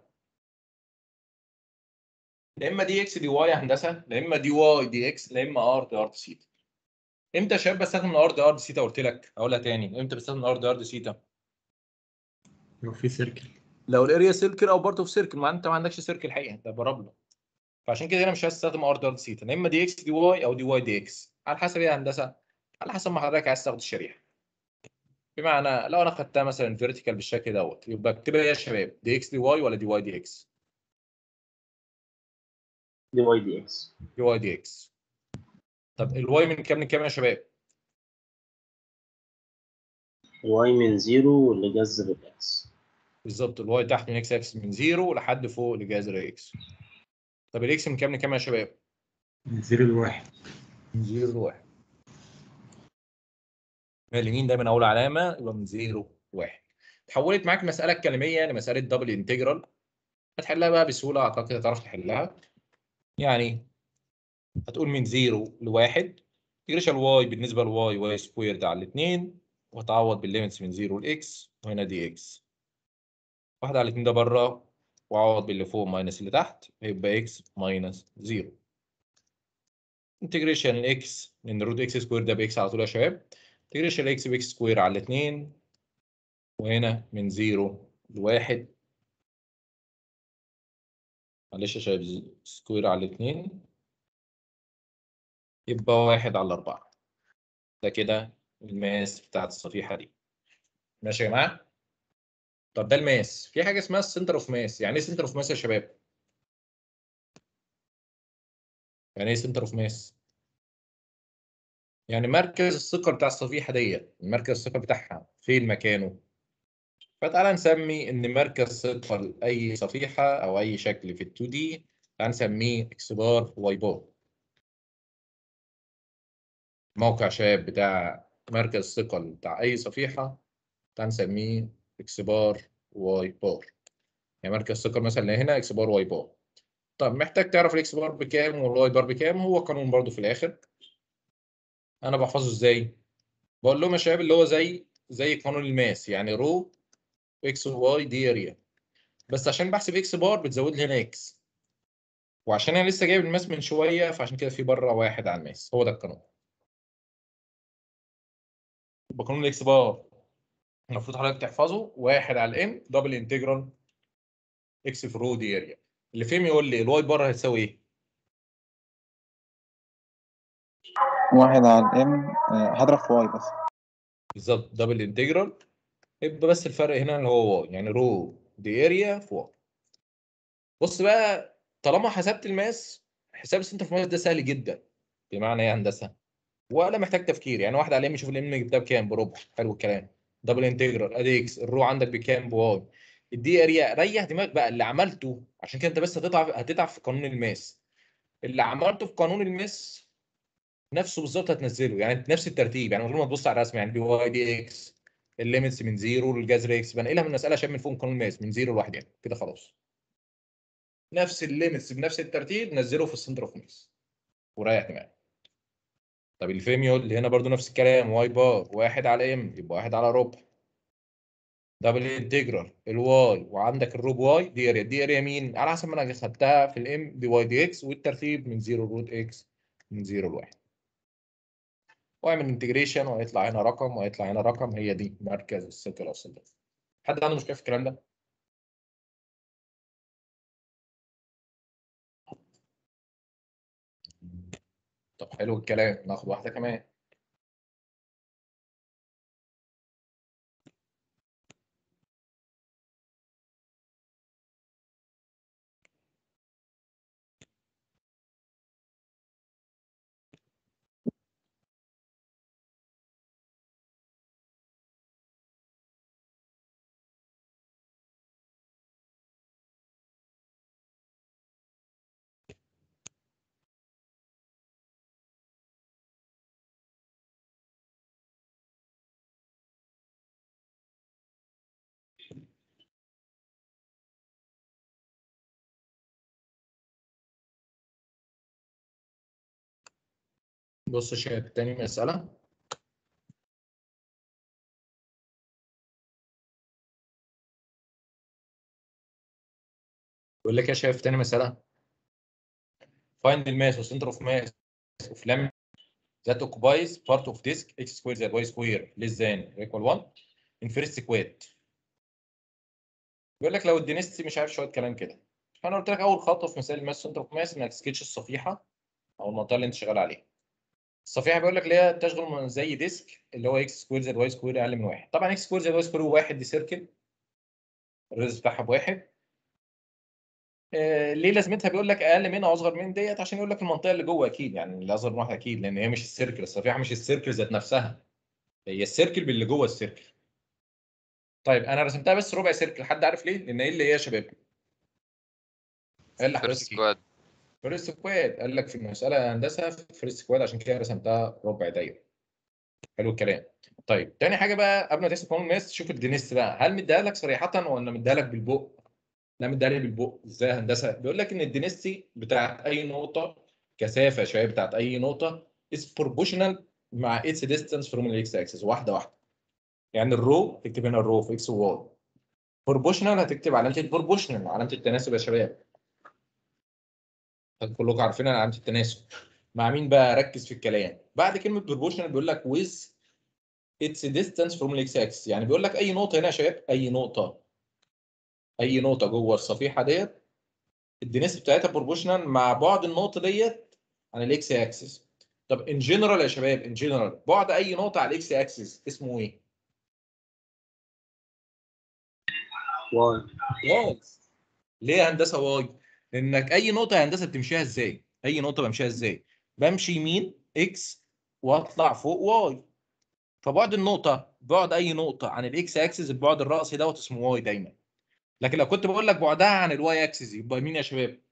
يا اما دي اكس دي واي يا هندسه، يا اما دي واي دي اكس، يا اما ار دي ار دي سيتا. امتى يا شباب بستخدم الار دي ار دي سيتا؟ قلت لك اقولها تاني، امتى بستخدم الار دي ار دي سيتا؟ لو في سيركل. لو الاريا سيركل او بارت اوف سيركل. ما انت ما عندكش سيركل الحقيقه، ده بارابولا. فعشان كده هنا مش هستخدم ار دي ار دي سيتا، يا اما دي اكس دي واي او دي واي دي اكس، على حسب ايه يا هندسه؟ على حسب ما حضرتك عايز تاخد الشريحه. بمعنى لو انا خدتها مثلا فيرتيكال بالشكل دوت يبقى اكتبها ايه يا شباب؟ دي اكس دي واي ولا دي واي دي اكس؟ دي واي دي اكس. دي واي دي اكس. طب الواي من كام لكام يا شباب؟ الواي من زيرو لجذر الاكس. بالظبط، الواي تحت من اكس اكس من زيرو لحد فوق لجذر اكس. طب الاكس من كام لكام يا شباب؟ من زيرو لواحد. من زيرو لواحد. اليمين دايما اول علامه يبقى من زيرو لواحد. اتحولت معاك مساله كلاميه لمساله دبل انتجرال. هتحلها بقى بسهوله، اعتقد هتعرف تحلها. يعني هتقول من زيرو لواحد انتجريشن واي بالنسبه لواي واي سكويرد على الاثنين، وهتعوض بالليمتس من زيرو لاكس، وهنا دي اكس. واحد على الاثنين ده بره، واعوض باللي فوق ماينس اللي تحت، هيبقى اكس ماينس زيرو. انتجريشن الاكس من روت اكس سكوير ده باكس على طول يا شباب. انتجريشن الاكس باكس سكوير على الاثنين، وهنا من زيرو لواحد. معلش يا شباب، سكوير على اتنين يبقى واحد على أربعة. ده كده الماس بتاعت الصفيحة دي. ماشي يا جماعة؟ طب ده الماس. في حاجة اسمها السنتر اوف ماس. يعني ايه سنتر اوف ماس يا شباب؟ يعني ايه سنتر اوف ماس؟ يعني مركز الثقل بتاع الصفيحة ديت، مركز الثقل بتاعها فين مكانه؟ فتعالى نسمي ان مركز ثقل اي صفيحة او اي شكل في ال تو دي تعالى نسميه اكس بار واي بار. موقع شاب بتاع مركز ثقل بتاع اي صفيحة تعالى نسميه اكس بار واي بار. يعني مركز ثقل مثلا اللي هنا اكس بار واي بار. طب محتاج تعرف الاكس بار بكام والواي بار بكام؟ هو قانون برضو في الاخر. انا بحفظه ازاي؟ بقول لهم يا شباب اللي هو زي زي قانون الماس، يعني رو اكس وواي دي اريا، بس عشان بحسب اكس بار بتزود لي هنا اكس، وعشان انا لسه جايب الماس من شويه فعشان كده في بره واحد على الماس. هو ده القانون. يبقى قانون الاكس بار المفروض حضرتك تحفظه واحد على الام دبل انتجرال اكس في رو دي اريا. اللي فهم يقول لي الواي بار هتساوي ايه؟ واحد على الام هضرب في واي بس. بالظبط دبل انتجرال. يبقى بس الفرق هنا اللي هو واي، يعني رو دي اريا في واي. بص بقى، طالما حسبت الماس، حساب السنتر في ماس ده سهل جدا. بمعنى ايه يا هندسه؟ ولا محتاج تفكير. يعني واحد على الام يشوف الام جبتها بكام؟ بربع. حلو الكلام. دبل انتجرال ادي اكس، الرو عندك بكام؟ بواي. الدي اريا. ريح دماغك بقى اللي عملته، عشان كده انت بس هتتعب هتتعب في قانون الماس. اللي عملته في قانون الماس نفسه بالظبط هتنزله، يعني نفس الترتيب، يعني من غير ما تبص على الرسم. يعني دي واي دي اكس، الليميتس من زيرو للجذر اكس، بنقلها من المساله عشان من فوق قانون الماس من زيرو لواحد، يعني كده خلاص. نفس الليميتس بنفس الترتيب نزله في السنتر اوف ماس وريح دماغك. طب الفيميول اللي هنا برضو نفس الكلام، واي بار واحد على ام يبقى واحد على ربع. دبل انتجرال الواي وعندك الروب واي دي اريا. دي اريا مين؟ على حسب ما انا خدتها في الام دي واي دي اكس، والترتيب من زيرو روت اكس من زيرو لواحد. واعمل انتجريشن وهيطلع هنا رقم وهيطلع هنا رقم. هي دي مركز الثقل او السنتر. حد عنده مشكله في الكلام ده؟ طب حلو الكلام، ناخد واحده كمان. بص يا شباب تاني مساله. بيقول لك يا شباب تاني مساله. find the mass or center of mass of lamina that occupies part of disk x squared زائد y square less than or equal one in first quad. بيقول لك لو الدنستي مش عارف شويه كلام كده. فانا قلت لك اول خطوه في مسائل الماس سنتر اوف ماس انك تسكتش الصفيحه او المنطقه اللي انت شغال عليها. الصفيحه بيقول لك اللي هي تشغل من زي ديسك اللي هو اكس سكوير زائد واي سكوير اقل من واحد. طبعا اكس سكوير زائد واي سكوير واحد دي سيركل، الريز بتاعها بواحد. آه ليه لازمتها؟ بيقول لك اقل من او اصغر من ديت عشان يقول لك المنطقه اللي جوه اكيد، يعني اللي اصغر من واحد اكيد، لان هي مش السيركل. الصفيحه مش السيركل ذات نفسها، هي السيركل باللي جوه السيركل. طيب انا رسمتها بس ربع سيركل. حد عارف ليه؟ لان ايه اللي هي يا شباب؟ قال فيرست لحضرتك ايه؟ سكواد. فيرست كواد. قال لك في المساله هندسه فيرست كواد، عشان كده رسمتها ربع دايره. حلو الكلام. طيب تاني حاجه بقى قبل ما تحسب قانون الماس، تشوف الدينست بقى هل مديها لك صريحه ولا مديها لك بالبق؟ لا مديها لي بالبق. ازاي يا هندسه؟ بيقول لك ان الدينستي بتاعت اي نقطه، كثافه يا شباب بتاعت اي نقطه is proportional مع its distance from the x axis. واحده واحده. يعني الرو تكتب هنا الرو في اكس وواي، بروبوشنال هتكتب علامه البروبوشنال علامه التناسب يا شباب. كلكم عارفين علامه التناسب. مع مين بقى؟ ركز في الكلام بعد كلمه بروبوشنال. بيقول لك with its distance from الاكس اكسس. يعني بيقول لك اي نقطه هنا يا شباب، اي نقطه اي نقطه جوه الصفيحه ديت الدنس بتاعتها بروبوشنال مع بعد النقطه ديت عن الاكس اكسس. طب ان جنرال يا شباب، ان جنرال بعد اي نقطه على الاكس اكسس اسمه ايه؟ واي. واي. ليه يا هندسه واي؟ لانك اي نقطه يا هندسه بتمشيها ازاي؟ اي نقطه بمشيها ازاي؟ بمشي يمين اكس واطلع فوق واي. فبعد النقطه، بعد اي نقطه عن الاكس اكسس البعد الرأسي دوت اسمه واي دايما. لكن لو كنت بقول لك بعدها عن الواي اكسس يبقى مين يا شباب؟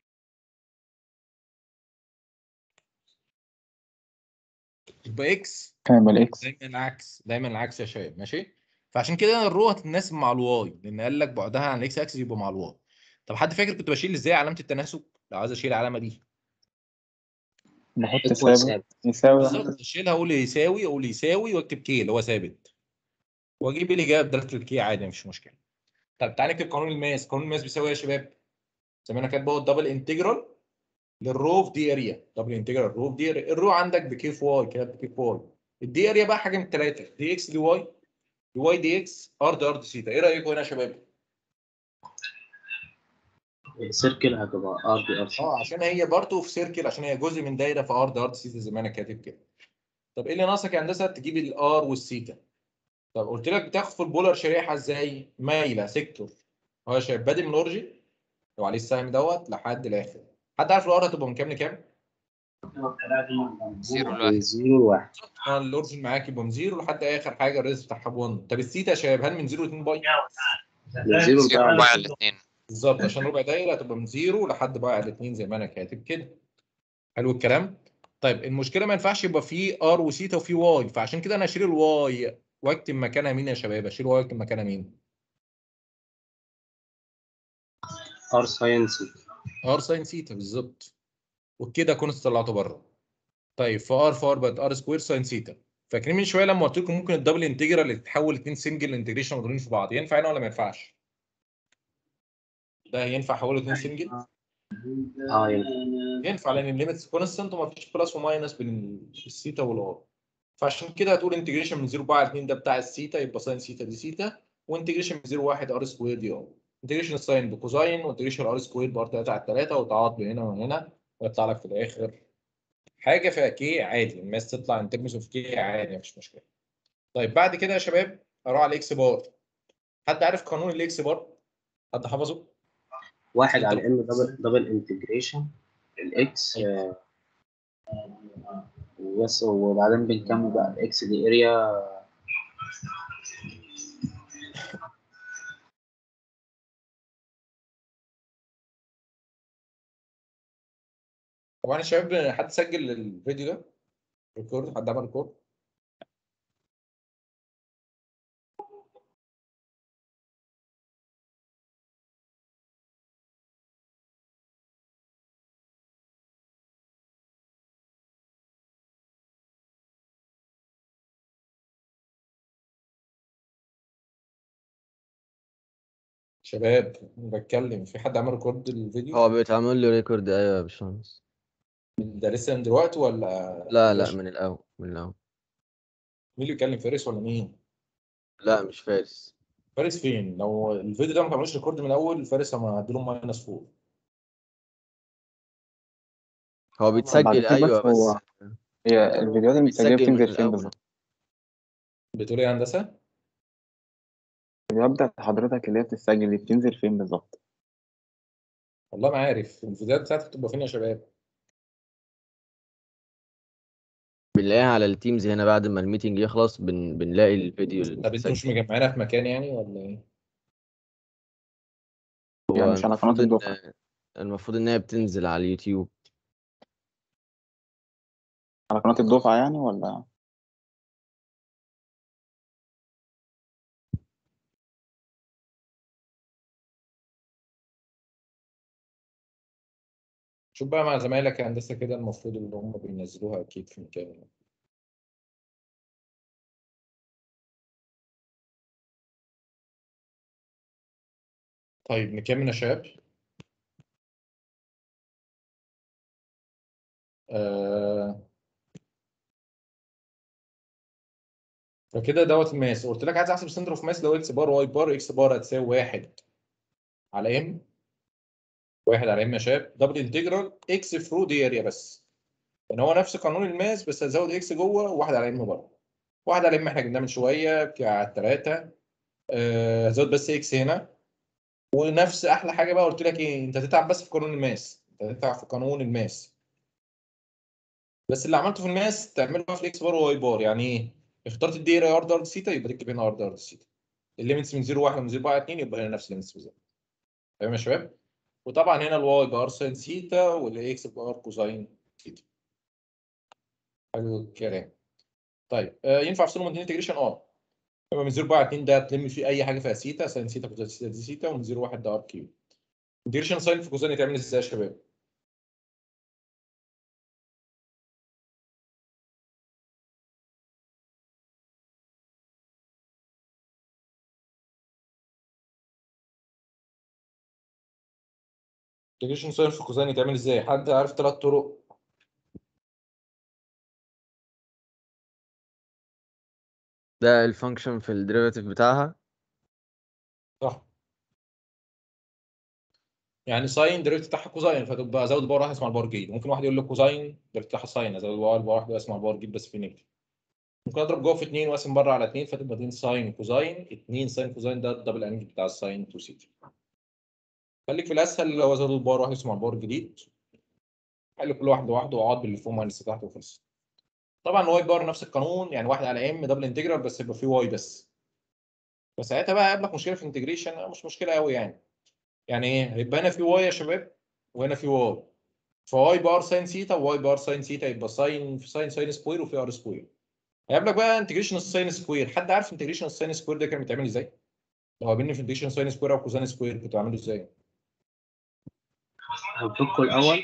يبقى اكس. هيبقى الاكس. دايما العكس، دايما العكس يا شباب، ماشي. فعشان كده الرو هتتناسب مع الواي، لان قال لك بعدها عن الاكس اكسس يبقى مع الواي. طب حد فاكر كنت بشيل ازاي علامه التناسب لو عايز اشيل العلامه دي؟ بحط ايكوال ثابت ثابت. يساوي بالظبط، اشيلها اقول يساوي، اقول يساوي واكتب كي اللي هو ثابت، واجيب الاجابه بداله الكي عادي مفيش مشكله. طب تعالى نكتب قانون الماس. قانون الماس بيساوي ايه يا شباب؟ زي ما انا كاتبه هو الدبل انتجرال للرو في دي اريا. دبل انتجرال الرو في دي اريا. الرو عندك بكي في واي كده، بكي في واي. الدي اريا بقى حاجه من الثلاثه، دي اكس دي واي، دي واي دي اكس، ار دي ار دي سيتا. ايه رايكم هنا يا شباب؟ سيركل هتبقى ار دي ار سي. اه عشان هي برضه في سيركل، عشان هي جزء من دايره في ار دي ار دي سيتا زي ما انا كاتب كده. طب ايه اللي ناقصك يا هندسه؟ تجيب الار والسيتا. طب قلت لك بتاخد في البولار شريحه ازاي؟ مايله سيكتور. هو يا شباب بادئ من الاورجن لو عليه السهم دوت لحد الاخر. حد عارف الار هتبقى من كام لكام؟ زيرو من لواحد. زيرو لواحد. اه الاورجن معاك يبقى من زيرو لحد اخر حاجه الريز بتاعها ب واحد. طب السيتا يا شباب هل من زيرو ل اتنين باي؟ من زيرو زيرو لباقي باي على على الاثنين. بالظبط، عشان ربع دايره هتبقى من زيرو لحد باي على اتنين زي ما انا كاتب كده. حلو الكلام. طيب المشكله ما ينفعش يبقى في ار وسيتا وفي واي، فعشان كده انا اشيل الواي واكتب مكانها مين يا شباب؟ اشيل واي واكتب مكانها مين؟ ار ساين سي. ار ساين سيتا بالظبط. وكده كنت طلعته بره. طيب فار فار بقت ار سكوير ساين سيتا. فاكرين من شويه لما قلت لكم ممكن الدبل انتجرال اللي تتحول اتنين سنجل انتجريشن مضروبين في بعض، ينفع هنا ولا ما ينفعش؟ ده ينفع احوله اتنين سنجل؟ اه ينفع. ينفع لان الليميتس كونستنت وما فيش بلس وماينس بين السيتا والار. فعشان كده هتقول انتجريشن من صفر باي على اتنين ده بتاع السيتا يبقى ساين سيتا دي سيتا، وانتجريشن من صفر واحد ار سكوير دي ار. انتجريشن الساين بكوزاين، وانتجريشن ار سكوير بار تلاتة على تلاتة، وتعوض بين هنا وهنا ويطلع لك في الاخر حاجه فيها كي عادي. الماس تطلع ان ترمز اوف كي عادي مفيش مشكله. طيب بعد كده يا شباب اروح على الاكس بار. حد عارف قانون الاكس بار؟ حد حفظه؟ واحد انت على ام دبل دبل انتجريشن الاكس بس، وبعدين بنكمل بقى الاكس دي اريا. طبعا يا شباب حد سجل الفيديو ده؟ ريكورد؟ حد عمل ريكورد؟ شباب بتكلم، في حد عمل ريكورد الفيديو؟ هو بيتعمل له ريكورد، ايوه يا باشمهندس. ده لسه من دلوقتي ولا لا لا، فلاش؟ من الاول من الاول. مين اللي بيتكلم، فارس ولا مين؟ لا مش فارس. فارس فين؟ لو الفيديو ده ما تعملوش ريكورد من الاول فارس انا هديله ماينس فور. هو بعد بيتسجل كده ايوه بس هو بس. هي الفيديوهات المتسجلة بيتسجل من بتنزل فين الاول. بالظبط؟ بتقول ايه يا هندسه؟ الفيديوهات بتاعت حضرتك اللي هي بتتسجل دي بتنزل فين بالظبط؟ والله ما عارف الفيديوهات بتاعتك بتبقى فين يا شباب؟ بنلاقيها على التيمز هنا بعد ما الميتنج يخلص بن... بنلاقي الفيديو طب انتوا مش المتسجل. مجمعينها في مكان يعني ولا ايه؟ يعني هو مش على قناة المفروض الدفعة؟ ان المفروض ان هي بتنزل على اليوتيوب. على قناة الدفعة يعني ولا؟ شوف بقى مع زمايلك يا هندسه كده، المفروض اللي هم بينزلوها اكيد في مكان يعني. طيب نكمل يا شباب. آه... فكده دوت الماس. قلت لك عايز احسب السنتر اوف ماس لو اكس بار واي بار، اكس بار هتساوي واحد على ام، واحد على ام يا شباب، دبل انتجرال اكس فرو دي اريا بس. يعني هو نفس قانون الماس بس هتزود اكس جوه وواحد على ام بره. واحد على ام احنا جبناه من شويه بتاع الثلاثه، آه هزود بس اكس هنا. ونفس احلى حاجه بقى قلت لك ايه، انت هتتعب بس في قانون الماس، انت هتتعب في قانون الماس. بس اللي عملته في الماس تعمله بقى في الاكس بار وواي بار. يعني ايه؟ اخترت الدي اريا ار دارد سيتا يبقى تكتب هنا ار دارد سيتا. الليميتس من صفر واحد ومن صفر اتنين يبقى هنا نفس الليميتس بالظبط. تمام يا شباب؟ وطبعا هنا الواي بار ساين سيتا والاكس بار كوساين سيتا. حلو الكلام. طيب آه ينفع افصلهم من انتجريشن؟ اه. يبقى من صفر اتنين ده تلم فيه اي حاجه فيها سيتا، ساين سيتا كوساين سيتا دي سيتا، ومن صفر واحد ده ار كيو. انتجريشن ساين في كوساين يتعمل ازاي يا شباب؟ انتجريشن ساين في كوساين يتعمل ازاي؟ حد عارف ثلاث طرق؟ ده الفانكشن في الديريفاتيف بتاعها. صح. يعني ساين ديريفيتيف بتاعها كوزاين، فتبقى ازود باور واحد اسمها الباور جيد. ممكن واحد يقول لك كوزاين ديريفيتيف بتاعها ساين، ازود باور واحد اسمها الباور جيد بس في نيجاتيف. ممكن اضرب جوه في اتنين واقسم بره على اتنين فتبقى اتنين ساين كوزاين، اتنين ساين كوزاين ده الدبل انجل بتاع الساين اتنين سيتا. خليك في الاسهل اللي هو ازود الباور واحد اسمها الباور الجديد. حل كل واحد لوحده واقعد باللي فوق ماينس تحت وخلص. طبعا واي بار نفس القانون، يعني واحد على ام دبل انتجرال بس يبقى فيه واي بس. فساعتها بقى قابلك مشكله في الانتجريشن، مش مشكله قوي يعني. يعني ايه؟ هيبقى هنا في واي يا شباب وهنا في واي، فواي بار ساين سيتا وواي بار ساين سيتا يبقى ساين في ساين ساين سكوير وفي ار سكوير. هيقابلك بقى انتجريشن الساين سكوير. حد عارف انتجريشن الساين سكوير ده كان بيتعمل ازاي؟ لو قابلني في انتجريشن ساين سكوير او كوزان سكوير كنت بعمله ازاي؟ هنفكه الأول.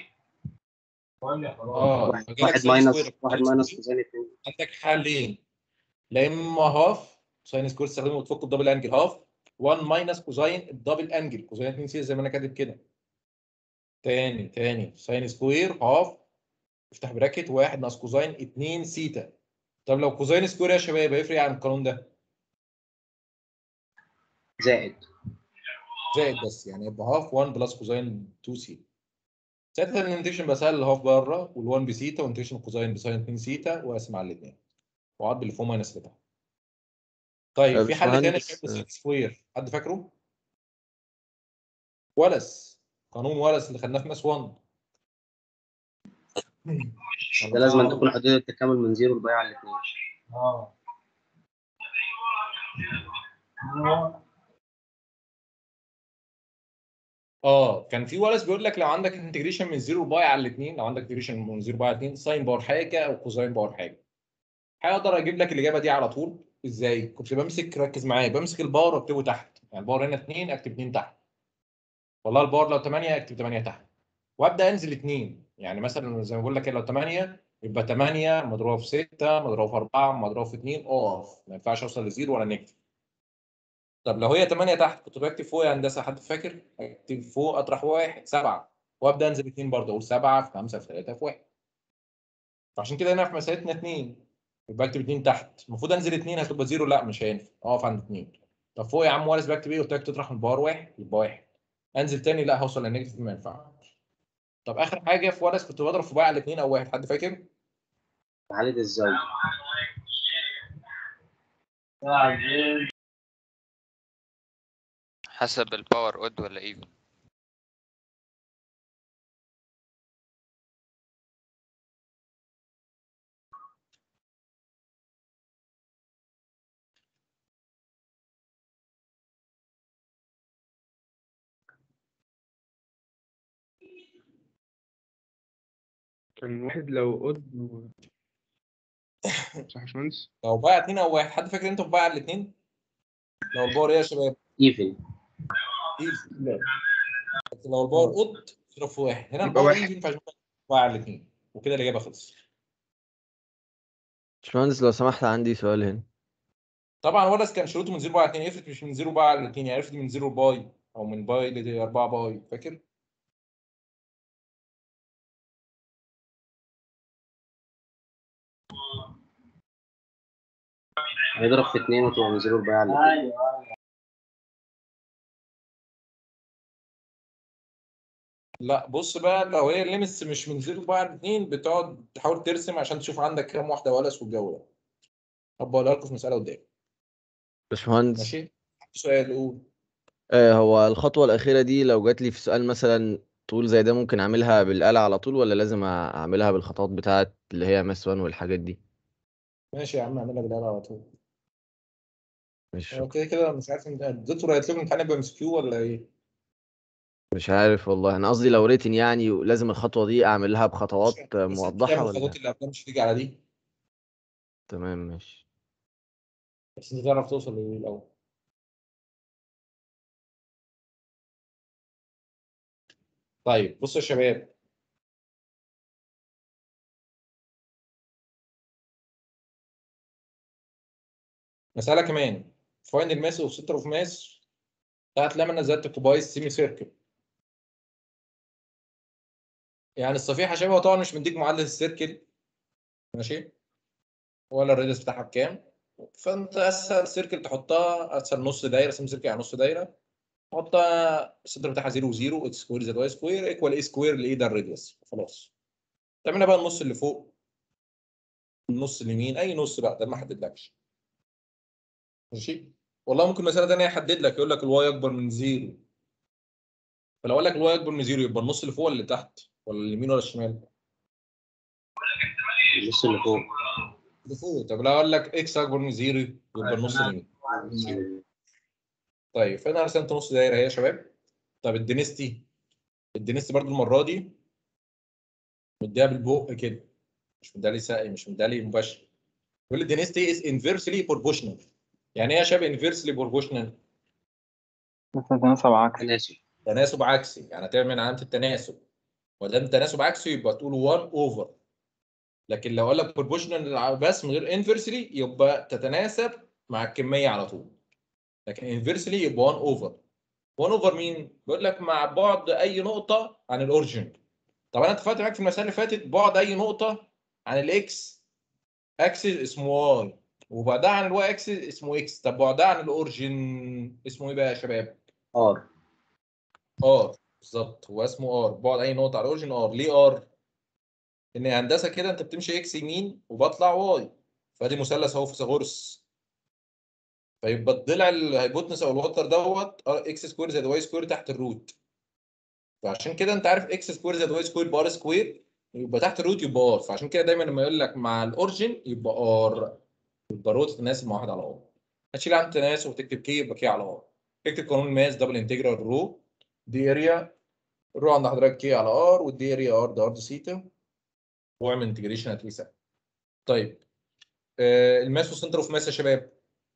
اه واحد لو جالك واحد ساين سكوير ماينس أو واحد كوزان ماينس سكوير كوزين اتنين. عندك حلين، لا اما هاف ساين سكوير تستخدمه وتفكه بدبل انجل هاف، واحد ماينس كوزاين الدبل انجل كوزاين اتنين سي زي ما انا كاتب كده. تاني تاني ساين سكوير هاف افتح براكت واحد ناقص كوزاين اتنين سيتا. طب لو كوزاين سكوير يا شباب هيفرق إيه عن القانون ده؟ زائد. زائد بس، يعني يبقى هاف واحد بلس كوزاين اتنين سيتا. ساعتها الانتجريشن بقى سهل، الهاف بره وال1 بسيتا وانتجريشن كوزاين بساين اتنين سيتا واقسم على الاثنين وعد باللي فوق ماينس اللي تحت. طيب يا في حل تاني باشمهندس، للساين سكوير حد فاكره؟ ولس، قانون ولس اللي خدناه في ماس واحد. ده لازم أن تكون حدود التكامل من زيرو الباقي على الاثنين. اه اه كان في ولس بيقول لك لو عندك انتجريشن من زيرو باي على الاثنين، لو عندك انتجريشن من زيرو باي على الاثنين ساين باور حاجه او كوزاين باور حاجه، هقدر اجيب لك الاجابه دي على طول. ازاي؟ كنت بمسك، ركز معايا، بمسك الباور واكتبه تحت. يعني الباور هنا اتنين اكتب اتنين تحت، والله الباور لو تمانية اكتب تمانية تحت، وابدا انزل اتنين. يعني مثلا زي ما بقول لك لو تمانية يبقى تمانية مضروبه في ستة مضروبه في اربعة مضروبه في اتنين اقف، ما ينفعش اوصل لزيرو ولا نيجاتيف. طب لو هي تمانية تحت كنت بكتب فوق يا هندسه، حد فاكر؟ اكتب فوق اطرح واحد سبعة، وابدا انزل اتنين برضه، اقول سبعة في خمسة في ثلاثة في واحد. فعشان كده هنا في مسألتنا اتنين يبقى اكتب اتنين تحت. المفروض انزل اتنين هتبقى زيرو، لا مش هينفع اقف عند اتنين. طب فوق يا عم وارث بكتب ايه؟ قلت لك تطرح من الباور واحد يبقى واحد. انزل تاني لا هوصل للنيجاتيف ما ينفعش. طب اخر حاجه في ورث كنت بضرب في باي على الاثنين او واحد، حد فاكر؟ تعالى ازاي؟ حسب الباور اود ولا ايفن. كان واحد لو قد و... صح يا باشمهندس؟ لو باي على اثنين او واحد، حد فاكر انتوا في باي على الاثنين؟ لو الباور ايه يا شباب؟ ايفن. ايفن. لو الباور اود تضرب في واحد، هنا يبقى الباور واحد. ايفن فعشان باي على الاثنين، وكده الاجابه خلصت. باشمهندس لو سمحت عندي سؤال هنا. طبعا ورث كان شروطه من زيرو باي على اثنين، افرض مش من زيرو باي على الاثنين، يعني افرض من زيرو باي او من باي ل اربعة باي، فاكر؟ هيضرب في اتنين وتبقى من زيرو الباقي على الاتنين. لا بص بقى، لو هي الليمتس مش من زيرو بقى على اتنين، بتقعد تحاول ترسم عشان تشوف عندك كام واحده ولس والجو ده. هبقى اقولها لكم في مساله قدام. باشمهندس، ماشي. سؤال قول. آه هو الخطوة الأخيرة دي لو جات لي في سؤال مثلا طول زي ده، ممكن أعملها بالآلة على طول ولا لازم أعملها بالخطوات بتاعت اللي هي ماس واحد والحاجات دي؟ ماشي يا عم، اعملها بالآلة على طول. مش هو شكرا. كده كده مش عارف انت الدكتور هيطلب امتحان يبقى ام اس كيو ولا ايه؟ مش عارف والله، أنا قصدي لو ريتن يعني لازم الخطوة دي أعملها بخطوات آه، بس انت تعمل موضحة الخطوات ولا؟ اللي قبلها، مش هتيجي على دي. تمام ماشي. بس انت تعرف توصل ليه الاول. طيب بصوا يا شباب، مسألة كمان. فايند الماس اوف سنتر اوف ماس بتاعت لامنا ذات كوبايس سيمي سيركل. يعني الصفيحة شبه، طبعا مش مديك معادلة السيركل، ماشي، ولا الريدس بتاعها بكام. فانت اسهل سيركل تحطها، اسهل نص دايرة سيمي سيركل، يعني نص دايرة تحطها السنتر بتاعها صفر صفر، اكس سكوير زائد واي سكوير ايكوال اي سكوير لايه ده الريدس، خلاص. تعملها بقى النص اللي فوق، النص اليمين، اي نص بقى ده ما حددلكش. ماشي. والله ممكن مسألة تانية يحدد لك، يقول لك الواي اكبر من زيرو. فلو قال لك الواي اكبر من زيرو، يبقى النص اللي فوق ولا اللي تحت ولا اليمين ولا الشمال؟ النص اللي فوق. اللي فوق. طب لو قال لك اكس اكبر من زيرو، يبقى النص اليمين. طيب فانا رسمت نص دايره اهي يا شباب. طب الدنستي، الدنستي برضو المره دي مديها بالبق كده، مش مديها لي ساقي، مش مديها لي مباشر. يقول لي الدنستي از انفيرسلي بروبوشنال. يعني ايه يا شباب انفيرسلي بروبوشنال؟ تناسب عكسي. تناسب. تناسب عكسي، يعني هتعمل علامه التناسب، ودام تناسب عكسي يبقى تقول واحد اوفر. لكن لو قال لك بروبوشنال بس من غير انفيرسلي، يبقى تتناسب مع الكميه على طول. لكن انفيرسلي يبقى واحد اوفر. واحد اوفر مين؟ بيقول لك مع بعد اي نقطه عن الاوريجن. طب انا اتفقت معاك في المساله اللي فاتت، بعد اي نقطه عن الاكس اكسس اسمه واي، وبعدها عن الواي اكسس اسمه اكس. طب بعدها عن الاوريجن اسمه ايه بقى يا شباب؟ ار. ار. بالظبط، هو اسمه ار. بعد اي نقطه على الاوريجن ار. ليه ار؟ ان هندسه كده انت بتمشي اكس يمين وبطلع واي، فادي مثلث اهو فيثاغورس. فيبقى الضلع الهايبوتنس او الوتر دوت اكس سكوير زائد واي سكوير تحت الروت. فعشان كده انت عارف اكس سكوير زائد واي سكوير بار سكوير، يبقى تحت الروت يبقى ار. فعشان كده دايما لما يقول لك مع الاورجن يبقى ار، يبقى روت تناسب مع واحد على ار. هتشيل عن تناسب وتكتب كي، يبقى كي على ار. تكتب قانون الماس دبل انتجرال رو دي اريا، الرو عند حضرتك كي على ار، والدي اريا ار ده ار دي سيتا، واعمل انتجريشن هتلاقيه سهل. طيب آه الماس والسنتر اوف ماس يا شباب.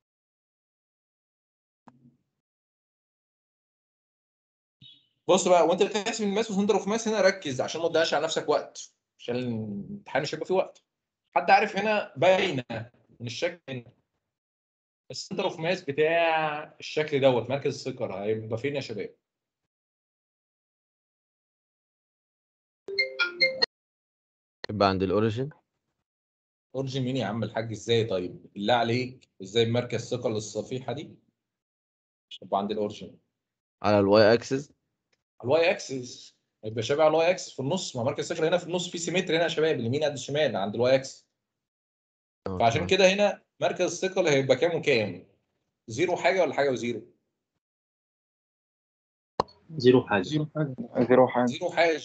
بص بقى، وانت بتحسب الماس والسنتر اوف ماس هنا ركز عشان ما تضيعش على نفسك وقت، عشان الامتحان مش هيبقى فيه وقت. حد عارف هنا باينه من الشكل هنا السنتر اوف ماس بتاع الشكل دوت مركز الثقل هيبقى فين يا شباب؟ يبقى عند الأوريجين. اورجن مين يا عم الحاج؟ ازاي طيب؟ بالله عليك، ازاي مركز ثقل الصفيحه دي يبقى عند الاورجن؟ على الواي اكسس. الواي اكسس يبقى شبه على الواي اكسس في النص، ما مركز الثقل هنا في النص، في سيمتري هنا يا شباب، اليمين قد الشمال عند الواي اكسس. اه فعشان تمام. كده هنا مركز الثقل هيبقى كام وكام؟ زيرو حاجه ولا حاجه وزيرو؟ زيرو حاجه. زيرو حاجة. زيرو حاجة. زيرو حاجه.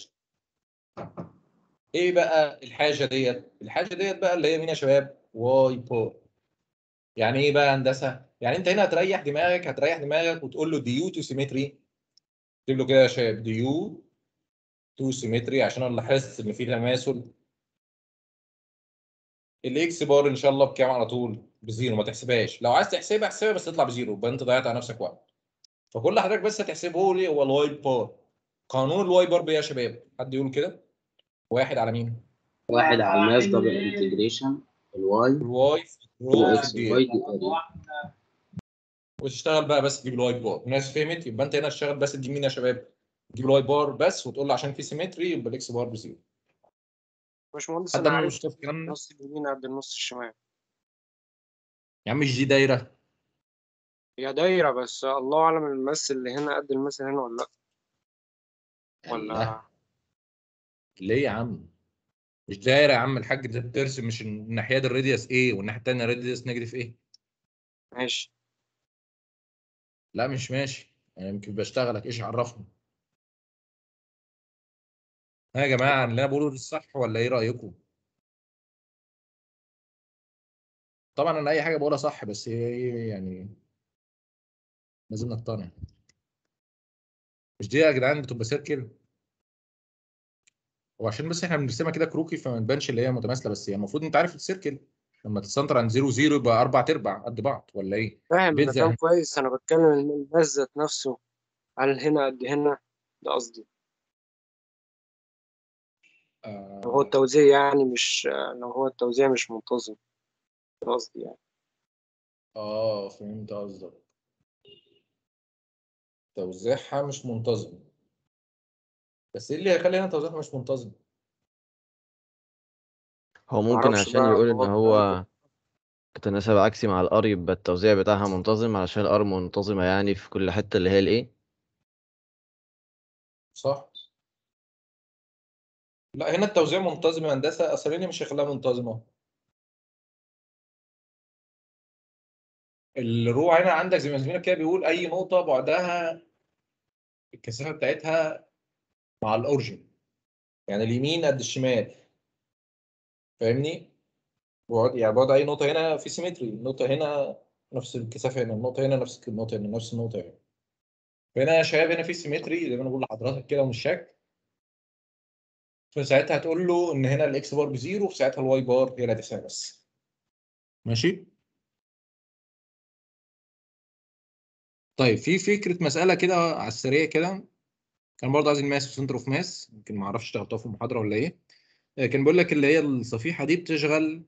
ايه بقى الحاجه ديت؟ الحاجه ديت بقى اللي هي مين يا شباب؟ واي بار. يعني ايه بقى هندسه؟ يعني انت هنا هتريح دماغك، هتريح دماغك وتقول له ديو تو سيمتري. اكتب له كده يا شباب ديو تو سيمتري، عشان انا لاحظت ان في تماثل. الاكس بار ان شاء الله بكام على طول؟ بزيرو. ما تحسبهاش، لو عايز تحسبها احسبها بس تطلع بزيرو، يبقى انت ضيعت على نفسك وقت. فكل اللي حضرتك بس هتحسبه لي هو الواي بار. قانون الواي بار بيه يا شباب، حد يقول كده؟ واحد على مين؟ واحد على الماس دبل انتجريشن الواي الواي في تو الرو في اكس الدي. واي دي اريا. وتشتغل بقى بس تجيب الواي بار. الناس فهمت؟ يبقى انت هنا تشتغل بس تجيب مين يا شباب؟ تجيب الواي بار بس، وتقول له عشان في سيمتري يبقى الاكس بار بزيرو. باشمهندس حد انا عنده عرفت مشكله في الكلام ده؟ النص اليمين قد النص الشمال. يا عم مش دي دايره؟ هي دايرة بس الله أعلم الممثل اللي هنا قد الممثل هنا ولا لأ. الله، ولا ليه يا عم؟ مش دايره يا عم الحاج، ده بترسم مش الناحيه دي الراديوس ايه والناحيه التانيه الراديوس نيجاتيف ايه. ماشي. لا مش ماشي، انا يمكن بشتغلك ايش عرفني. ها يا جماعه اللي انا بقوله ده صح ولا ايه رايكم؟ طبعا انا اي حاجه بقولها صح، بس هي يعني لازم نقتنع. مش دي يا جدعان بتبقى سيركل؟ وعشان بس احنا بنرسمها كده كروكي فما تبانش اللي هي متماثله، بس هي المفروض انت عارف السيركل لما تسنتر عن زيرو زيرو يبقى اربع ارباع قد بعض ولا ايه؟ فاهم ده بيتزا كلام يعني. كويس، أنا بتكلم إن الماس ذات نفسه هل هنا قد هنا، ده قصدي. لو هو آه, التوزيع يعني مش لو هو التوزيع مش منتظم، ده قصدي يعني. اه فهمت قصدك، توزيعها مش منتظم. بس ايه اللي هيخلي هنا توزيعها مش منتظم؟ هو ممكن معرفش عشان بقى يقول ان هو الكلام. هو تناسب عكسي مع الار يبقى التوزيع بتاعها منتظم علشان الار منتظمة يعني في كل حتة اللي هي الايه. صح. لا هنا التوزيع منتظم يا هندسه، اصل هنا مش هيخليها منتظمه. الرو هنا عندك زي ما زميلك كده بيقول اي نقطه بعدها الكثافه بتاعتها مع الاورجن، يعني اليمين قد الشمال. فاهمني؟ بعد يعني بعد اي نقطه هنا في سيمتري، النقطه هنا نفس الكثافه، هنا النقطه هنا نفس النقطه هنا نفس النقطه هنا. فهنا يا شباب هنا في سيمتري زي ما انا بقول لحضرتك كده ومش شك. فساعتها هتقول له ان هنا الاكس بار بزيرو، في ساعتها الواي بار هي اللي هتساوي بس. ماشي. طيب في فكره مساله كده على السريع كده، كان برضه عايز الماس وسنتر اوف ماس، يمكن ما اعرفش اشتغلتها في المحاضره ولا ايه. آه، كان بيقول لك اللي هي الصفيحه دي بتشغل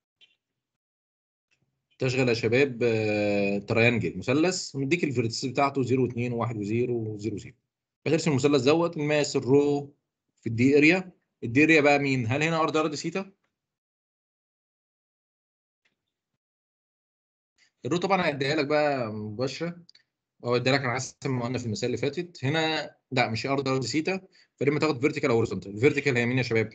تشغل يا شباب آه، تريانجل مثلث مديك الفيرتيس بتاعته صفر اتنين واحد و0 و0 0. فترسم المثلث دوت الماس الرو في الدي اريا. الدي اريا بقى مين؟ هل هنا ارض ارض سيتا؟ الرو طبعا هيديها لك بقى مباشره، او هيديها لك على حسب ما قلنا في المثال اللي فاتت. هنا لا مش ارض ارض سيتا، فلما تاخد فيرتيكال او هوريزونتال. الفيرتيكال هي مين يا شباب؟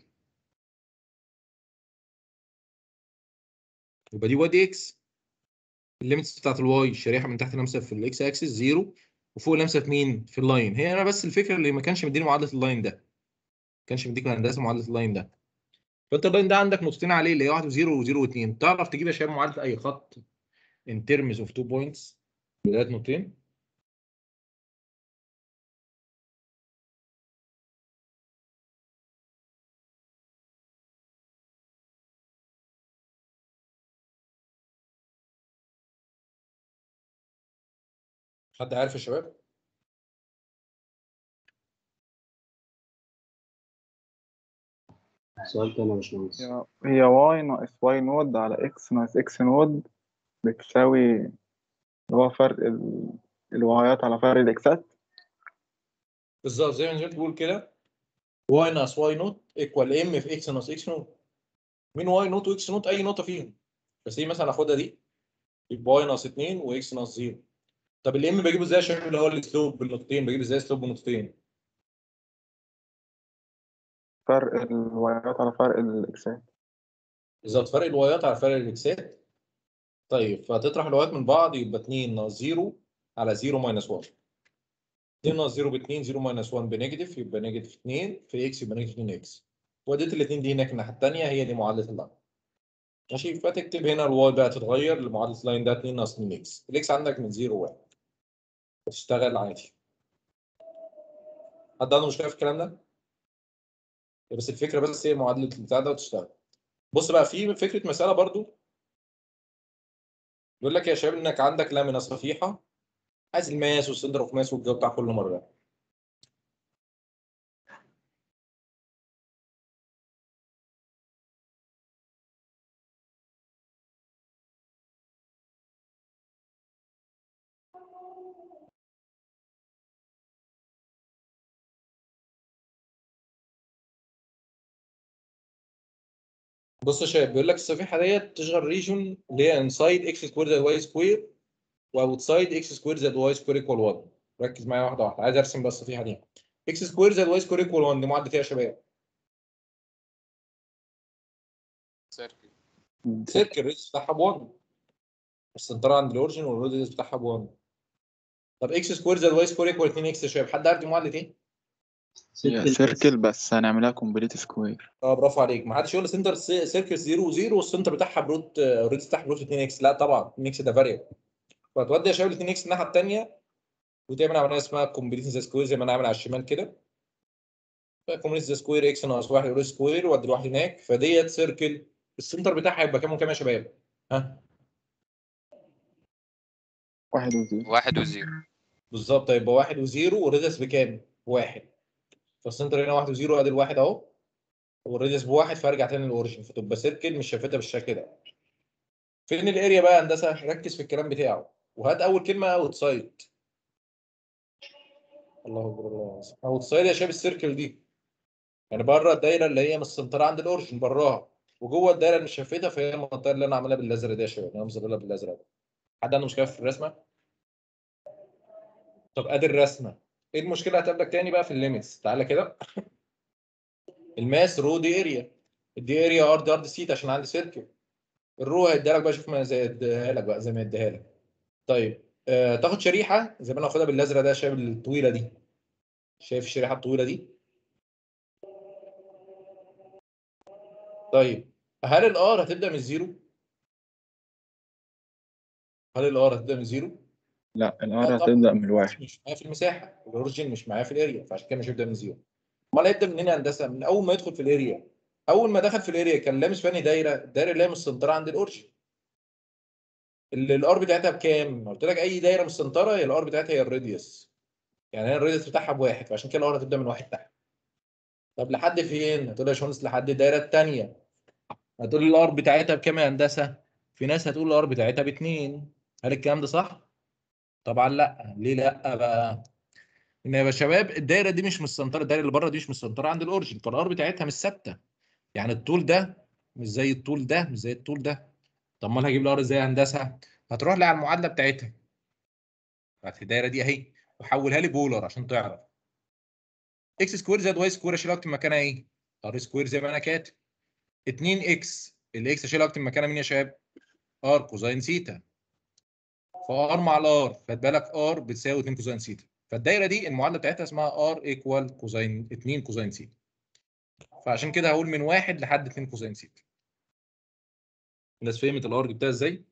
يبقى دي واي دي اكس. الليمتس بتاعت الواي الشريحه من تحت لمسه في الاكس اكسس زيرو، وفوق لمسه في مين؟ في اللاين. هي انا بس الفكره اللي ما كانش مديني معادله اللاين ده، ما كانش مديك هندسه معادله اللاين ده. فانت اللاين ده عندك نقطتين عليه اللي هي واحد و0 و0 و2. تعرف تجيب يا شباب معادله اي خط in terms of two points بدايه نقطتين؟ حد عارف يا شباب؟ سؤال تاني يا باشمهندس. هي هي واي ناقص واي نود على اكس ناقص اكس نود بتساوي اللي هو فرق ال... الوايات على فرق الاكسات. بالظبط زي ما انت بتقول كده، واي ناقص واي نوت ايكوال ام في اكس ناقص اكس نوت. مين واي نوت واكس نوت؟ اي نقطه فيهم، بس هي مثلا اخدها دي يبقى واي ناقص اتنين واكس ناقص صفر. طب الام بجيبه ازاي يا شباب؟ اللي هو السلوب بالنقطتين، بجيب ازاي السلوب بالنقطتين؟ فرق الوايات على فرق الاكسات. بالظبط فرق الوايات على فرق الاكسات. طيب فهتطرح الوايات من بعض يبقى اتنين ناقص صفر على صفر ماينس واحد. اتنين ناقص صفر ب اتنين، صفر ماينس واحد بنيجاتيف، يبقى نيجاتيف اتنين في اكس يبقى نيجاتيف اتنين اكس. وديت الاثنين دي هناك الناحيه الثانيه، هي دي معادله اللاين. ماشي. فتكتب هنا الواي بقى تتغير لمعادله اللاين ده اتنين ناقص اتنين اكس. الاكس عندك من صفر واحد وتشتغل عادي. حد عنده مشكله في الكلام ده؟ بس الفكره بس هي معادله البتاع ده وتشتغل. بص بقى في فكره مساله برضو بيقول لك يا شباب انك عندك لامينا صفيحه، عايز الماس والسنتر اوف ماس والجو بتاع كل مره. بص يا شباب، بيقول لك الصفيحه ديت تشغل ريجون اللي هي انسايد اكس سكوير زائد واي سكوير واوتسايد اكس سكوير زائد واي سكوير ايكوال واحد. ركز معايا واحده واحده، عايز ارسم بس الصفيحه دي. اكس سكوير زائد واي سكوير ايكوال واحد دي معادله ايه يا شباب؟ سيركل. سيركل الريدس بتاعها ب واحد، السنتر عند الاوريجن والريدس بتاعها ب واحد. طب اكس سكوير زائد واي سكوير ايكوال اتنين اكس يا شباب، حد عارف دي معادله ايه؟ هي سيركل بس هنعملها كومبليت سكوير. اه برافو عليك، ما حدش يقول السنتر سيركل صفر و0 والسنتر بتاعها بروت الريدس بتاعها بروت اتنين اكس، لا طبعا اتنين اكس ده فاريبل. فتودي يا شباب ال اتنين اكس الناحيه الثانيه وتعمل عمليه اسمها كومبليت سكوير زي ما انا عامل على الشمال كده. كومبليت سكوير اكس ناقص واحد روت سكوير وادي الواحد هناك، فديت سيركل السنتر بتاعها يبقى كام وكام يا شباب؟ ها؟ واحد وزيرو. واحد وزيرو. بالظبط، هيبقى واحد وزيرو والريدس بكام؟ واحد. فالسنتر هنا واحد وزيرو ادي الواحد اهو، والريدس بواحد فارجع تاني للاوريجن، فتبقى سيركل مش شافتها بالشكل ده. فين الاريا بقى يا هندسه؟ ركز في الكلام بتاعه وهات اول كلمه اوت سايد. الله اكبر الله. اوت سايد يا شباب السيركل دي، يعني بره الدايره اللي هي مستنطره عند الاوريجن براها، وجوه الدايره اللي مش شافتها فهي المنطقه اللي انا عاملها بالازرق دي يا شباب، انا مظللها بالازرق ده. حد عنده مشكله في الرسمه؟ طب ادي الرسمه، ايه المشكله هتقابلك تاني بقى في الليميتس؟ تعالى كده. الماس رو دي اريا، الدي اريا ار دي ار دي سيت عشان عندي سيركل. الرو هيديها لك بقى، شوف ما زي اديها لك بقى زي ما اديها لك. طيب آه تاخد شريحه زي ما انا واخدها بالازرق ده، شايف الطويله دي؟ شايف الشريحه الطويله دي؟ طيب هل الار هتبدا من الزيرو؟ هل الار هتبدا من الزيرو؟ لا لا الار طبعا، هتبدأ من الواحد. مش معايا في المساحه، الاوريجن مش معايا في الاريا، فعشان كده مش هيبدا من زيرو. امال هيبدا منين يا هندسه؟ من اول ما يدخل في الاريا. اول ما دخل في الاريا كان لامس فاني دايره، الدايره اللي هي مستنطره عند الاوريجن. اللي الار بتاعتها بكام؟ قلت لك اي دايره مستنطره هي الار بتاعتها هي الراديوس، يعني هي الراديوس بتاعها بواحد، فعشان كده الار هتبدا من واحد تحت. طب لحد فين؟ هتقول لي يا باشمهندس لحد الدايره الثانيه. هتقول لي الار بتاعتها بكام يا هندسه؟ في ناس هتقول الار بتاعتها باثنين. هل الكلام ده صح؟ طبعا لا. ليه لا بقى؟ ان يا شباب الدايره دي مش مستنطره، الدايره اللي بره دي مش مستنطره عند الاوريجن، فالار بتاعتها مش ثابته. يعني الطول ده مش زي الطول ده مش زي الطول ده. طب امال هجيب الار ازاي يا هندسه؟ هتروح لي على المعادله بتاعتها بتاعت الدايره دي اهي، وحولها لي بولر عشان تعرف. اكس سكوير زائد واي سكوير اشيل اكتب مكانها ايه؟ ار سكوير زي ما انا كاتب. اتنين اكس، الاكس اشيل اكتب مكانها مين يا شباب؟ ار كوزين سيتا. فار مع الار، خد بالك ار بتساوي اتنين كوزين سيتا، فالدايره دي المعادله بتاعتها اسمها ار ايكوال كوزين اتنين كوزين سيتا. فعشان كده هقول من واحد لحد اتنين كوزين سيتا. الناس فهمت الار جبتها ازاي؟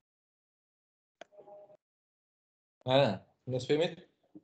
ها آه. الناس فهمت؟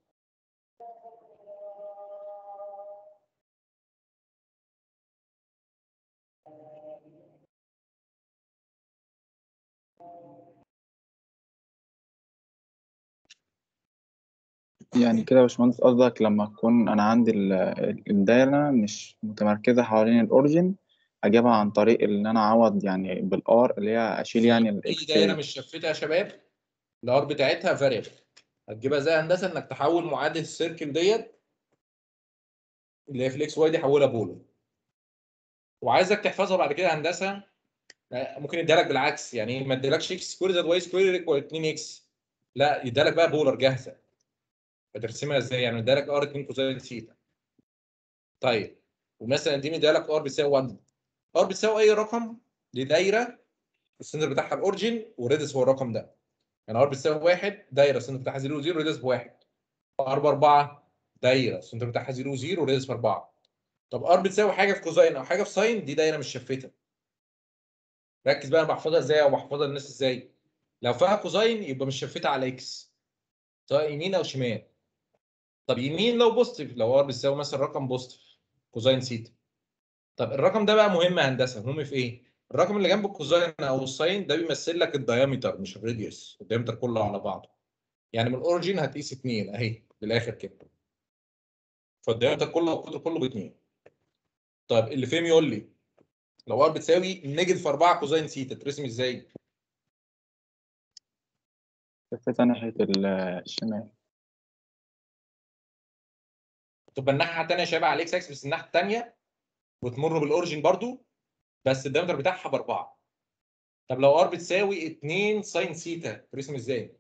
يعني كده يا باشمهندس قصدك لما تكون أنا عندي ال- الدايرة مش متمركزة حوالين الأوريجن، أجيبها عن طريق إن أنا أعوض يعني بالآر اللي هي أشيل يعني اي الإكس. دايره مش شفتها يا شباب الار بتاعتها فاريبل، هتجيبها زي هندسه انك تحول معادله السيركل ديت اللي هي في الاكس واي دي حولها بولر. وعايزك تحفظها بعد كده هندسه. ممكن يديها لك بالعكس، يعني ما يديلكش اكس سكوير زائد واي سكوير ايكوال اتنين اكس، لا يديها لك بقى بولر جاهزه. هترسمها ازاي؟ يعني يديها لك ار اتنين كوزين ثيتا. طيب ومثلا دي مديها لك ار بتساوي واحد. ار بتساوي اي رقم لدايره السنتر بتاعها الاورجن وريدس هو الرقم ده. يعني ار بتساوي واحد دايره السنتر بتاعها صفر صفر ريدس بواحد. ار باربعه دايره السنتر بتاعها صفر صفر وريدس باربعه. طب ار بتساوي حاجه في كوزين او حاجه في ساين، دي دايره مش شفته. ركز بقى انا بحفظها ازاي او بحفظها للناس ازاي. لو فيها كوزين يبقى مش شفته على اكس سواء يمين او شمال. طب يمين لو بوزيتيف، لو ار بتساوي مثلا رقم بوزيتيف كوزين سيتا. طب الرقم ده بقى مهم يا هندسه، مهم في ايه؟ الرقم اللي جنب الكوزين او الساين ده بيمثل لك الدايمتر مش الراديوس، الدايمتر كله على بعضه. يعني من الاوريجين هتقيس اتنين اهي بالاخر كده، فالدايمتر كله القطر كله باثنين. طيب اللي فهم يقول لي لو ار بتساوي نيجاتيف اربعه كوزين سيتا ترسم ازاي؟ شفتها ناحية ال- الشمال. تبقى الناحيه الثانيه شبه على الاكس اكس بس الناحيه الثانيه وتمر بالاوريجين برضو، بس الدايمتر بتاعها باربعه. طب لو ار بتساوي اتنين ساين ثيتا ترسم ازاي؟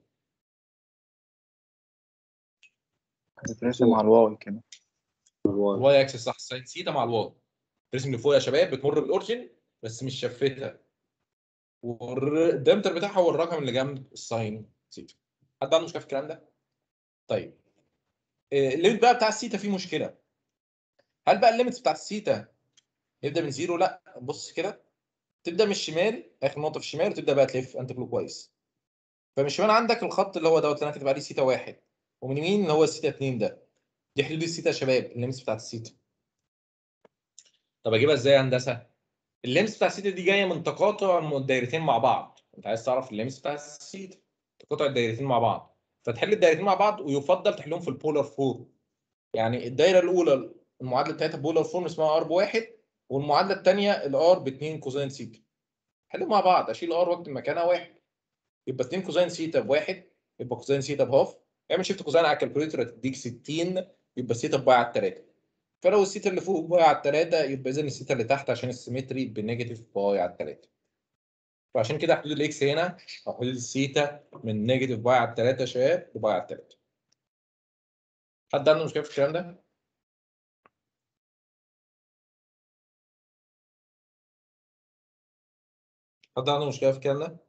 بترسم على الواي كده. الواي اكسس صح، ساين ثيتا مع الواي. ترسم لفوق يا شباب، بتمر بالاورجن بس مش شفتها، والدايمتر بتاعها هو الرقم اللي جنب الساين ثيتا. حد عنده مشكله في الكلام ده؟ طيب الليمت بقى بتاع الثيتا فيه مشكله. هل بقى الليمت بتاع الثيتا يبدا من زيرو؟ لا، بص كده، تبدا من الشمال، اخر نقطه في الشمال، وتبدا بقى تلف انت كلو كويس. فمن الشمال عندك الخط اللي هو دوت اللي انا كاتب عليه سيتا واحد، ومن يمين اللي هو سيتا اتنين. ده دي حدود السيتا يا شباب، الليمس بتاعت السيتا. طب اجيبها ازاي يا هندسه؟ الليمس بتاع السيتا دي جايه من تقاطع الدايرتين مع بعض. انت عايز تعرف الليمس بتاع السيتا، تقاطع الدايرتين مع بعض، فتحل الدايرتين مع بعض، ويفضل تحلهم في البولار فورم. يعني الدايره الاولى المعادله بتاعتها بولار فورم اسمها ار بواحد، والمعادله الثانيه الار ب اتنين كوزين سيتا. حلهم مع بعض، اشيل ار واكتب مكانها واحد، يبقى اتنين كوزين سيتا بواحد، يبقى كوزين سيتا بهاف. اعمل شيفت كوزين على الكالكوليتر هتديك ستين، يبقى السيتا باي على التلاته. فلو السيتا اللي فوق باي على التلاته، يبقى اذا السيتا اللي تحت عشان السيمتري بنيجاتيف باي على التلاته. فعشان كده حدود الاكس هنا او حدود السيتا من نيجاتيف باي على التلاته يا شباب لباي على التلاته. حد عنده مشكله في الكلام ده؟ حد عنده مشكله في الكلام ده؟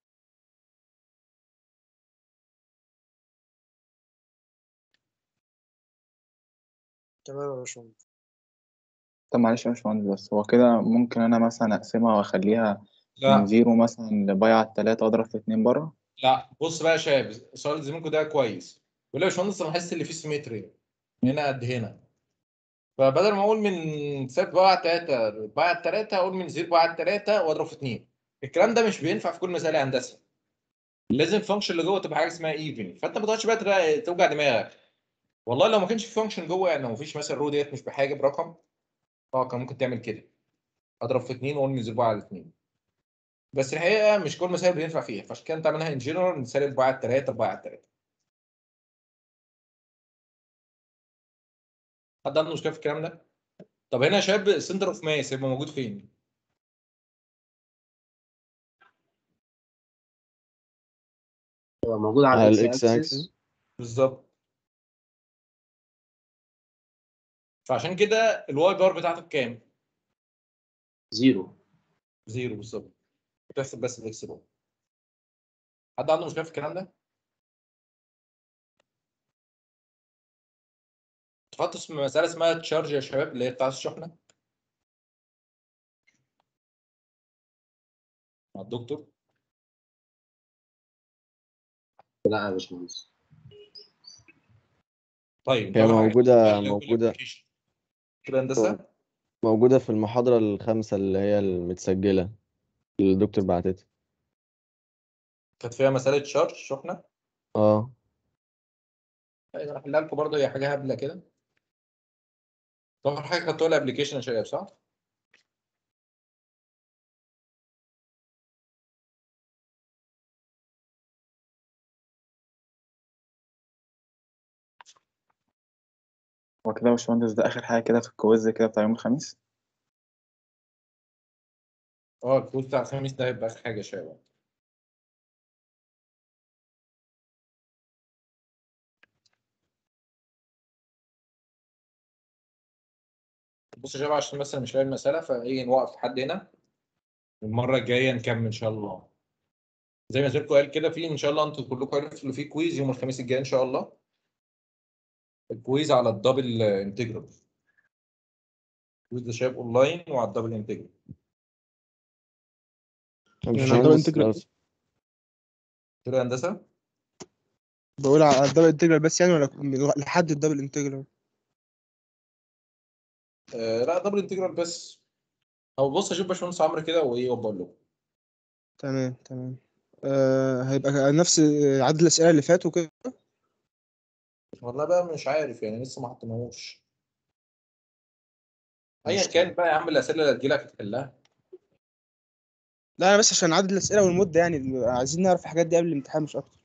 تمام يا باشمهندس. طب معلش يا باشمهندس، بس هو كده ممكن انا مثلا اقسمها واخليها من لا زيرو مثلا لباي على التلاتة واضرب في اتنين بره؟ لا، بص بقى يا شباب، سؤال زميلكم ده كويس. بيقول لي يا باشمهندس انا حاسس ان في سيمتري هنا قد هنا، فبدل ما اقول من سالب باي على تلاته باي على تلاته، اقول من صفر باي على تلاته واضرب في اتنين. الكلام ده مش بينفع في كل مسائل هندسه. لازم الفانكشن اللي جوه تبقى حاجه اسمها ايفن، فانت ما تقعدش بقى ترا- توجع دماغك. والله لو ما كانش في فانكشن جوه، يعني لو ما فيش مثلا رو ديت مش بحاجه برقم، اه كان ممكن تعمل كده، اضرب في اتنين واقول من صفر باي على اتنين. بس الحقيقه مش كل المسائل بينفع فيها، فعشان كده انت عاملها ان جنرال من سالب باي على تلاته باي على تلاته. حد عنده مشكله في الكلام ده؟ طب هنا يا شباب السنتر اوف ماس يبقى موجود فين؟ هو موجود على على الاكس الاكس اكسس. اكسس. بالظبط. فعشان كده الواي بار بتاعتك كام؟ زيرو. زيرو بالظبط. بتحسب بس الاكس بار. حد عنده مشكله في الكلام ده؟ تحط اسم مساله اسمها تشارج يا شباب، اللي هي بتاعت الشحنه مع الدكتور. لا يا باشمهندس. طيب هي نعمل حاجه موجودة موجودة كده هندسه. موجودة في المحاضرة الخامسة اللي هي المتسجلة اللي الدكتور بعتتها. كانت فيها مساله تشارج شحنه. اه طيب انا هحلها لكم برضه، هي حاجه هبله كده. طبعا حاجه كانت تقول ابلكيشن يا شباب، صح؟ هو كده يا باشمهندس ده اخر حاجة كده في الكويز كده بتاع يوم الخميس؟ اه الكود بتاع الخميس ده هيبقى اخر حاجه يا شباب. بص يا شباب، عشان مثلا مش لاقي المساله فايه نوقف لحد هنا، المره الجايه نكمل ان شاء الله. زي ما زيركو قال كده، في ان شاء الله انتوا كلكم عرفتوا اللي فيه كويز يوم الخميس الجاي ان شاء الله. الكويز على الدبل انتجرال. الكويز ده شباب اونلاين وعلى الدبل انتجرال. يعني على الدبل باشمهندس انتجرال، لو كده هندسه. بقول على الدبل انتجرال بس يعني، ولا لحد الدبل انتجرال؟ آه لا دبل انتجرال بس. او بص اشوف باشمهندس عمرو كده وايه وبقول له. تمام تمام. آه هيبقى نفس عدد الأسئلة اللي فاتوا كده. والله بقى مش عارف يعني، لسه ما حطيناهوش. ايا ماشي كان تمام. بقى يا عم، الاسئله اللي هتجيلك هتحلها. لا أنا بس عشان عدد الأسئلة والمدة، يعني عايزين نعرف الحاجات دي قبل الامتحان مش أكتر.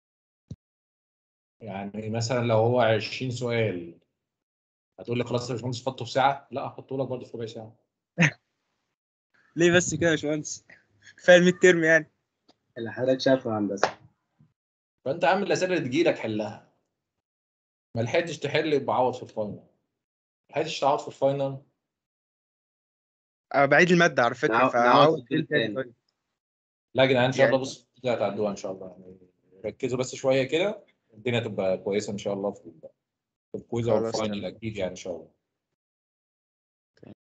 يعني مثلا لو هو عشرين سؤال، هتقول لي خلاص يا باشمهندس حطه في ساعه؟ لا هحطه لك برضه في ربع ساعه. ليه بس كده يا باشمهندس؟ كفايه الميد ترم يعني. اللي حضرتك شايفه يا هندسه. فانت عامل الاسئله اللي تجيلك حلها. ما لحقتش تحل يبقى عوض في الفاينل. ما لحقتش تعوض في الفاينل. أنا بعيد الماده على فكره، نعو- نعوض فعاوز في الترم تاني. تاني. طيب لا يا جدعان ان شاء الله يعني بص كده هتعدوها ان شاء الله يعني. ركزوا بس شويه كده الدنيا تبقى كويسه ان شاء الله في في الكويز او خلاص الفاينل تمام. اكيد يعني ان شاء الله.